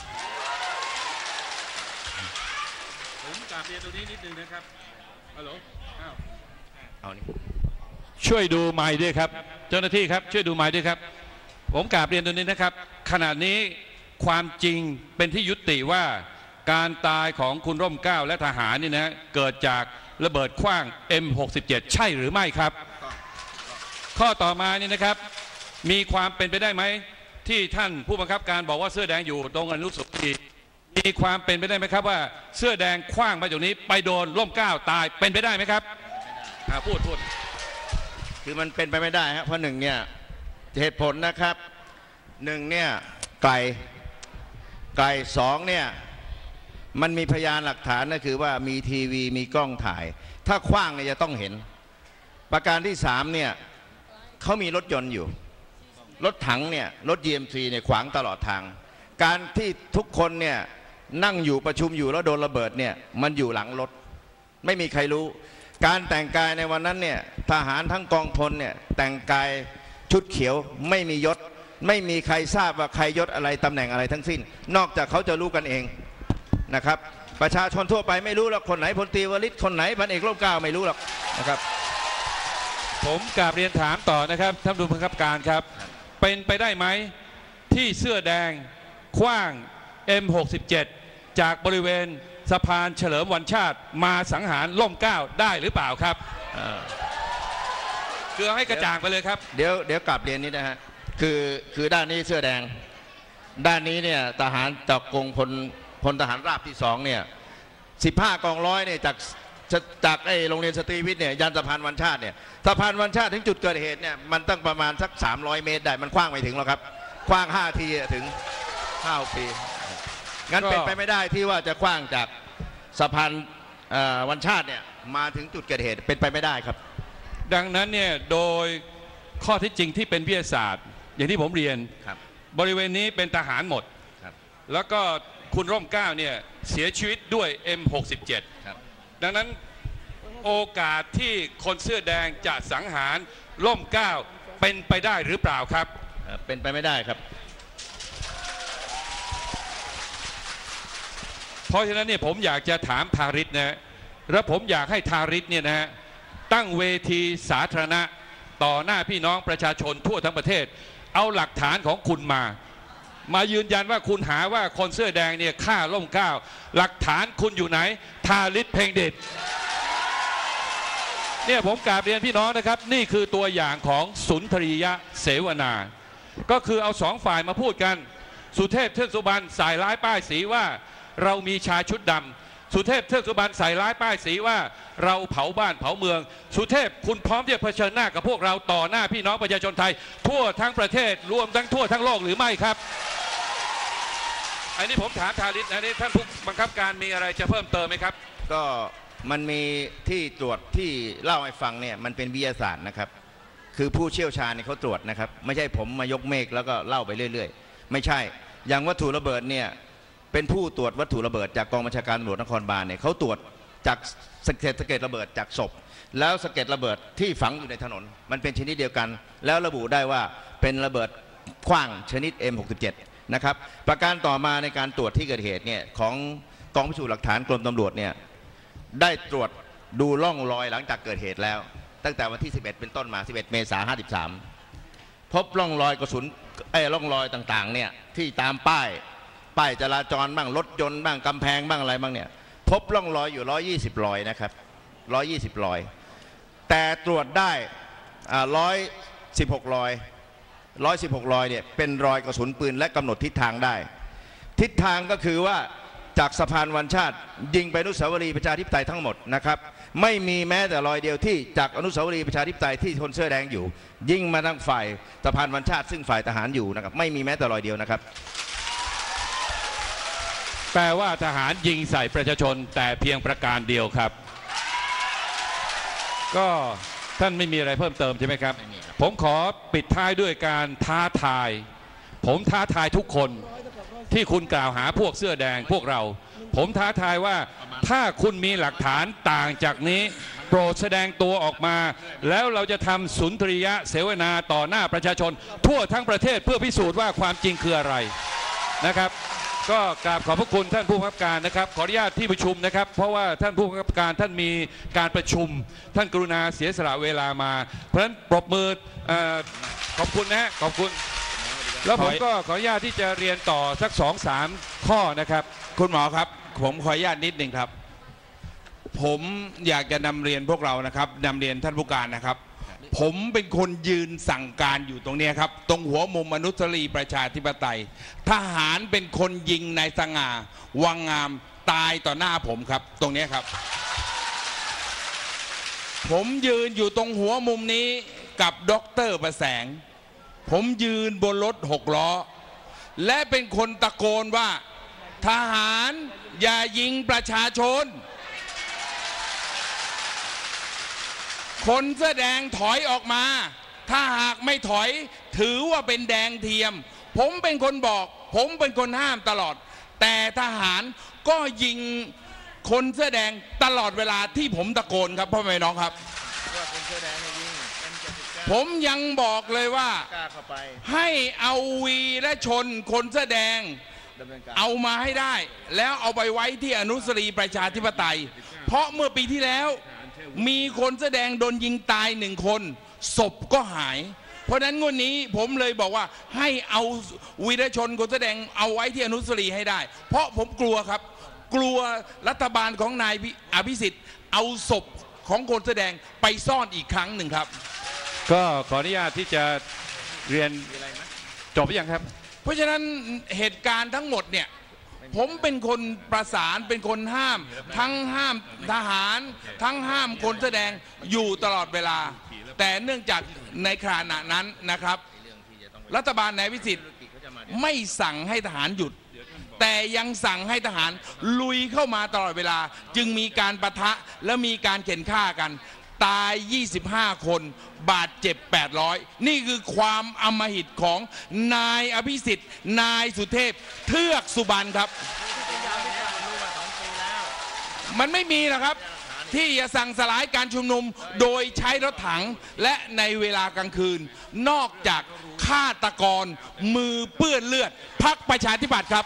C: ผมกราบเรียนตรงนี้นิดนึงนะครับฮัลโหล
D: เอานี่
C: ช่วยดูไมค์ด้วยครับเจ้าหน้าที่ครับช่วยดูไมค์ด้วยครับผมกราบเรียนตรงนี้นะครับขณะนี้ความจริงเป็นที่ยุติว่าการตายของคุณร่มเกล้าและทหารนี่นะเกิดจากระเบิดขว้าง M67 ใช่หรือไม่ครับข้อต่อมานี่นะครับมีความเป็นไปได้ไหมที่ท่านผู้บังคับการบอกว่าเสื้อแดงอยู่ตรงอนุสาวรีย์มีความเป็นไปได้ไหมครับว่าเสื้อแดงขว้างมาจากนี้ไปโดนร่มเกล้าตายเป็นไปได้ไหมครับพูด
D: คือมันเป็นไปไม่ได้ครับเพราะ1เนี่ยเหตุผลนะครับ1เนี่ยไกล2เนี่ยมันมีพยานหลักฐานก็คือว่ามีทีวีมีกล้องถ่ายถ้าขว้างเนี่ยจะต้องเห็นประการที่3เนี่ยเขามีรถยนต์อยู่รถถังเนี่ยรถ GMC เนี่ยขวางตลอดทางการที่ทุกคนเนี่ยนั่งอยู่ประชุมอยู่แล้วโดนระเบิดเนี่ยมันอยู่หลังรถไม่มีใครรู้การแต่งกายในวันนั้นเนี่ยทหารทั้งกองพลเนี่ยแต่งกายชุดเขียวไม่มียศไม่มีใครทราบว่าใครยศอะไรตำแหน่งอะไรทั้งสิ้นนอกจากเขาจะรู้กันเองนะครับประชาชนทั่วไปไม่รู้หรอกคนไหนพลตรีวริศคนไหนพันเอกร่มเกล้าไม่รู้หรอกนะครับ
C: ผมกราบเรียนถามต่อนะครับท่านผู้บังคับการครับเป็นไปได้ไหมที่เสื้อแดงขว้าง M67 จากบริเวณสะพานเฉลิมวันชาติมาสังหารร่มเกล้าได้หรือเปล่าครับคือให้กระจ่างไปเลยครับ
D: เดี๋ยวกลับเรียนนี้นะฮะคือด้านนี้เสื้อแดงด้านนี้เนี่ยทหารจากกองพลทหารราบที่2เนี่ย15 กองร้อยเนี่ยจากจากไอ้โรงเรียนสตรีวิทย์เนี่ยยันสะพานวันชาติเนี่ยสะพานวันชาติถึงจุดเกิดเหตุเนี่ยมันตั้งประมาณสัก300 เมตรได้มันกว้างไม่ถึงหรอกครับกว้าง5 ทีถึง5 ปีงั้นเป็นไปไม่ได้ที่ว่าจะกว้างจากสะพานวันชาติเนี่ยมาถึงจุดเกิดเหตุเป็นไปไม่ได้ครับ
C: ดังนั้นเนี่ยโดยข้อเท็จจริงที่เป็นวิทยาศาสตร์อย่างที่ผมเรียนบริเวณนี้เป็นทหารหมดแล้วก็คุณร่มเกล้าเนี่ยเสียชีวิตด้วย M67 ดังนั้นโอกาสที่คนเสื้อแดงจะสังหารร่มเกล้าเป็นไปได้หรือเปล่าครับ
D: เป็นไปไม่ได้ครับ
C: เพราะฉะนั้นเนี่ยผมอยากจะถามทาริศนะและผมอยากให้ทาริศเนี่ยนะฮะตั้งเวทีสาธารณะต่อหน้าพี่น้องประชาชนทั่วทั้งประเทศเอาหลักฐานของคุณมายืนยันว่าคุณหาว่าคนเสื้อแดงเนี่ยฆ่าร่มเกล้าหลักฐานคุณอยู่ไหนทาริศ เพ็งดิษฐ์เนี่ยผมกราบเรียนพี่น้องนะครับนี่คือตัวอย่างของสุนทรียเสวนาก็คือเอาสองฝ่ายมาพูดกันสุเทพเทือกสุบรรณใส่ร้ายป้ายสีว่าเรามีชายชุดดำสุเทพเทือกสุบรรณใส่ร้ายป้ายสีว่าเราเผาบ้านเผาเมืองสุเทพคุณพร้อมที่จะเผชิญหน้ากับพวกเราต่อหน้าพี่น้องประชาชนไทยทั่วทั้งประเทศรวมทั้งทั่วทั้งโลกหรือไม่ครับอันนี้ผมถามทาริศอันนี้ท่านผู้บังคับการมีอะไรจะเพิ่มเติมไหมครับ
D: ก็มันมีที่ตรวจที่เล่าให้ฟังเนี่ยมันเป็นวิทยาศาสตร์นะครับคือผู้เชี่ยวชาญเขาตรวจนะครับไม่ใช่ผมมายกเมฆแล้วก็เล่าไปเรื่อยๆไม่ใช่อย่างวัตถุระเบิดเนี่ยเป็นผู้ตรวจวัตถุระเบิดจากกองบัญชาการตำรวจนครบาลเนี่ยเขาตรวจจากสะเก็ดระเบิดจากศพแล้วสะเก็ดระเบิดที่ฝังอยู่ในถนนมันเป็นชนิดเดียวกันแล้วระบุได้ว่าเป็นระเบิดขว้างชนิด M67 นะครับประการต่อมาในการตรวจที่เกิดเหตุเนี่ยของกองพิสูจน์หลักฐานกรมตำรวจเนี่ยได้ตรวจดูร่องรอยหลังจากเกิดเหตุแล้วตั้งแต่วันที่11เป็นต้นมา11 เมษายน 53พบร่องรอยกระสุนร่องรอยต่างๆเนี่ยที่ตามป้ายจราจรบ้างรถยนต์บ้างกำแพงบ้างอะไรบ้างเนี่ยพบร่องรอยอยู่120 รอยนะครับ120 รอยแต่ตรวจได้116 รอยเนี่ยเป็นรอยกระสุนปืนและกำหนดทิศทางได้ทิศทางก็คือว่าจากสะพานวันชาติยิงไปอนุสาวรีย์ประชาธิปไตยทั้งหมดนะครับไม่มีแม้แต่รอยเดียวที่จากอนุสาวรีย์ประชาธิปไตยที่คนเสื้อแดงอยู่ยิงมาทางฝ่ายสะพานวันชาติซึ่งฝ่ายทหารอยู่นะครับไม่มีแม้แต่รอยเดียวนะครับ
C: แปลว่าทหารยิงใส่ประชาชนแต่เพียงประการเดียวครับก็ท่านไม่มีอะไรเพิ่มเติมใช่ไหมครับผมขอปิดท้ายด้วยการท้าทายผมท้าทายทุกคนที่คุณกล่าวหาพวกเสื้อแดงพวกเราผมท้าทายว่าถ้าคุณมีหลักฐานต่างจากนี้โปรดแสดงตัวออกมาแล้วเราจะทำสุนทรียเสวนาต่อหน้าประชาชนทั่วทั้งประเทศเพื่อพิสูจน์ว่าความจริงคืออะไรนะครับก็กราบขอบพระคุณท่านผู้บังคับการนะครับขออนุญาตที่ประชุมนะครับเพราะว่าท่านผู้บังคับการท่านมีการประชุมท่านกรุณาเสียสละเวลามาเพราะฉะนั้นปรบมือขอบคุณนะฮะขอบคุณแล้วผมก็ขออนุญาตที่จะเรียนต่อสัก 2-3 ข้อนะครับ
E: คุณหมอครับผมขออนุญาตนิดหนึ่งครับผมอยากจะนำเรียนพวกเรานะครับนำเรียนท่านผู้การนะครับผมเป็นคนยืนสั่งการอยู่ตรงนี้ครับตรงหัวมุมอนุสาวรีย์ประชาธิปไตยทหารเป็นคนยิงนายสง่าวังงามตายต่อหน้าผมครับตรงนี้ครับผมยืนอยู่ตรงหัวมุมนี้กับดร.ประแสงผมยืนบนรถ6 ล้อและเป็นคนตะโกนว่าทหารอย่ายิงประชาชนคนเสื้อแดงถอยออกมาถ้าหากไม่ถอยถือว่าเป็นแดงเทียมผมเป็นคนบอกผมเป็นคนห้ามตลอดแต่ทหารก็ยิงคนเสื้อแดงตลอดเวลาที่ผมตะโกนครับพ่อแม่น้องครับผมยังบอกเลยว่าให้เอาวีและชนคนเสื้อแดงเอามาให้ได้แล้วเอาไปไว้ที่อนุสาวรีย์ประชาธิปไตยเพราะเมื่อปีที่แล้วมีคนเสื้อแดงโดนยิงตาย1 คนศพก็หายเพราะฉะนั้นงวดนี้ผมเลยบอกว่าให้เอาวีรชนคนเสื้อแดงเอาไว้ที่อนุสาวรีย์ให้ได้เพราะผมกลัวครับกลัวรัฐบาลของนายอภิสิทธิ์เอาศพของคนเสื้อแดงไปซ่อนอีกครั้งหนึ่งครับ
C: ก็ขออนุญาตที่จะเรียนจบหรือยังครับ
E: เพราะฉะนั้นเหตุการณ์ทั้งหมดเนี่ยผมเป็นคนประสานเป็นคนห้ามทั้งห้ามทหารทั้งห้ามคนแสดงอยู่ตลอดเวลาแต่เนื่องจากในขณะนั้นนะครับรัฐบาลนายพิสิทธิ์ไม่สั่งให้ทหารหยุดแต่ยังสั่งให้ทหารลุยเข้ามาตลอดเวลาจึงมีการปะทะและมีการเข็นฆ่ากันตาย25 คนบาดเจ็บ800นี่คือความอำมหิตของนายอภิสิทธิ์นายสุเทพเทือกสุบรรณครับมันไม่มีหรอกครับที่จะสั่งสลายการชุมนุมโดยใช้รถถังและในเวลากลางคืนนอกจากฆาตกรมือเปื้อนเลือดพรรคประชาธิปัตย์ครับ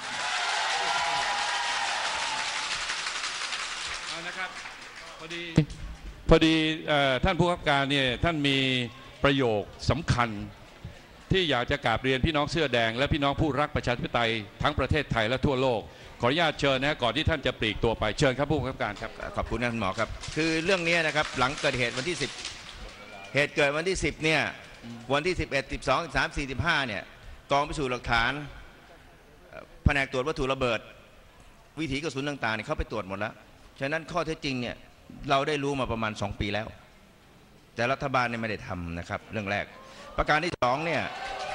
C: เอานะครับพอดีท่านผู้บังคับการเนี่ยท่านมีประโยคสำคัญที่อยากจะกราบเรียนพี่น้องเสื้อแดงและพี่น้องผู้รักประชาธิปไตยทั้งประเทศไทยและทั่วโลกขออนุญาตเชิญนะก่อนที่ท่านจะปลีกตัวไปเชิญครับผู้บังคับการครับ
D: ขอบคุณท่านหมอครับคือเรื่องนี้นะครับหลังเกิดเหตุวันที่10เหตุเกิดวันที่10เนี่ยวันที่11 12 13 45เนี่ยกองพิสูจน์หลักฐานแผนกตรวจวัตถุระเบิดวิถีกระสุนต่างๆเนี่ยเขาไปตรวจหมดแล้วฉะนั้นข้อเท็จจริงเนี่ยเราได้รู้มาประมาณ2 ปีแล้วแต่รัฐบาลเนี่ยไม่ได้ทำนะครับเรื่องแรกประการที่2เนี่ย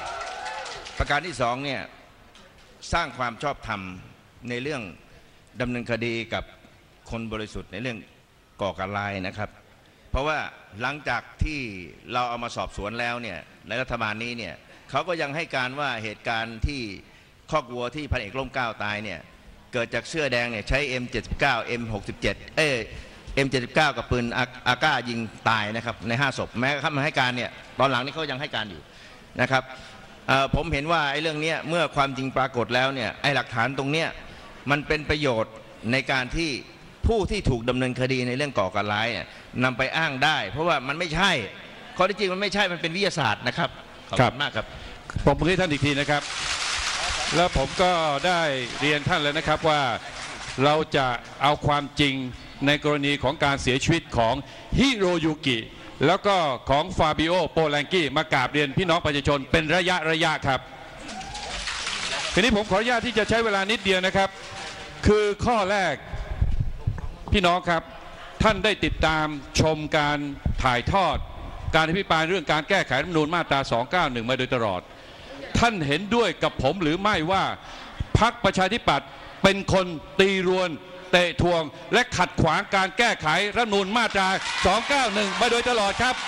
D: สร้างความชอบธรรมในเรื่องดำเนินคดีกับคนบริสุทธิ์ในเรื่องก่อการร้ายนะครับเพราะว่าหลังจากที่เราเอามาสอบสวนแล้วเนี่ยในรัฐบาลนี้เนี่ยเขาก็ยังให้การว่าเหตุการณ์ที่คอกวัวที่พันเอกร่มเกล้าตายเนี่ยเกิดจากเสื้อแดงเนี่ยใช้ M79 M67 M79 กับปืนอาก้ายิงตายนะครับใน5 ศพแม้กระทั่งมาให้การเนี่ยตอนหลังนี่เขายังให้การอยู่นะครับผมเห็นว่าไอ้เรื่องนี้เมื่อความจริงปรากฏแล้วเนี่ยไอ้หลักฐานตรงเนี้ยมันเป็นประโยชน์ในการที่ผู้ที่ถูกดำเนินคดีในเรื่องก่อการร้ายนำไปอ้างได้เพราะว่ามันไม่ใช่ข้อที่จริงมันไม่ใช่มันเป็นวิทยาศาสตร์นะครับขอบคุณมากครับ
C: ผมให้ท่านอีกทีนะครับแล้วผมก็ได้เรียนท่านแล้วนะครับว่าเราจะเอาความจริงในกรณีของการเสียชีวิตของฮิโรยุกิแล้วก็ของฟาบิโอโปแลงกี้มากราบเรียนพี่น้องประชาชนเป็นระยะครับทีนี้ผมขออนุญาตที่จะใช้เวลานิดเดียวนะครับคือข้อแรกพี่น้องครับท่านได้ติดตามชมการถ่ายทอดการอภิปรายเรื่องการแก้ไขรัฐธรรมนูญมาตรา291มาโดยตลอดท่านเห็นด้วยกับผมหรือไม่ว่าพรรคประชาธิปัตย์เป็นคนตีรวนเตะทวงและขัดขวางการแก้ไขรัฐธรรมนูญมาตรา291มาโดยตลอดครับ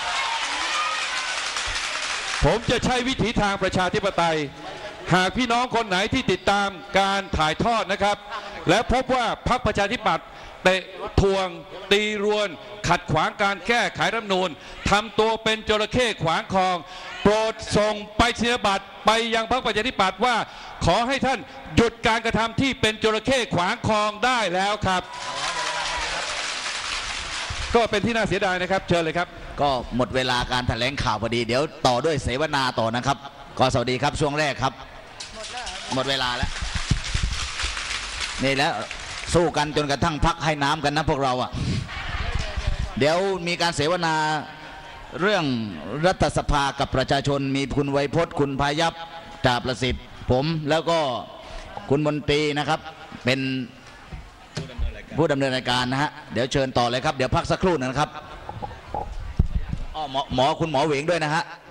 C: ผมจะใช้วิถีทางประชาธิปไตยหากพี่น้องคนไหนที่ติดตามการถ่ายทอดนะครับและพบว่าพรรคประชาธิปัตย์เตะทวงตีรวนขัดขวางการแก้ไขรัฐธรรมนูญทำตัวเป็นจระเข้ขวางคลองโปรดส่งไปเสียบัตรไปยังพรรคประชาธิปัตย์ว่าขอให้ท่านหยุดการกระทำที่เป็นจระเข้ขวางคลองได้แล้วครับก็เป็นที่น่าเสียดายนะครับเชิญเลยครับ
A: ก็หมดเวลาการแถลงข่าวพอดีเดี๋ยวต่อด้วยเสวนาต่อนะครับก็สวัสดีครับช่วงแรกครับหมดเวลาแล้วนี่แล้วสู้กันจนกระทั่งพักให้น้ำกันนะพวกเราอ่ะเดี๋ยวมีการเสวนาเรื่องรัฐสภากับประชาชนมีคุณไวยพจน์คุณพายัพจ่าประสิทธิ์ผมแล้วก็คุณมนตรีนะครับเป็นผู้ดำเนินรายการนะฮะเดี๋ยวเชิญต่อเลยครับเดี๋ยวพักสักครู่นะครับคุณหมอเหวงด้วยนะฮะ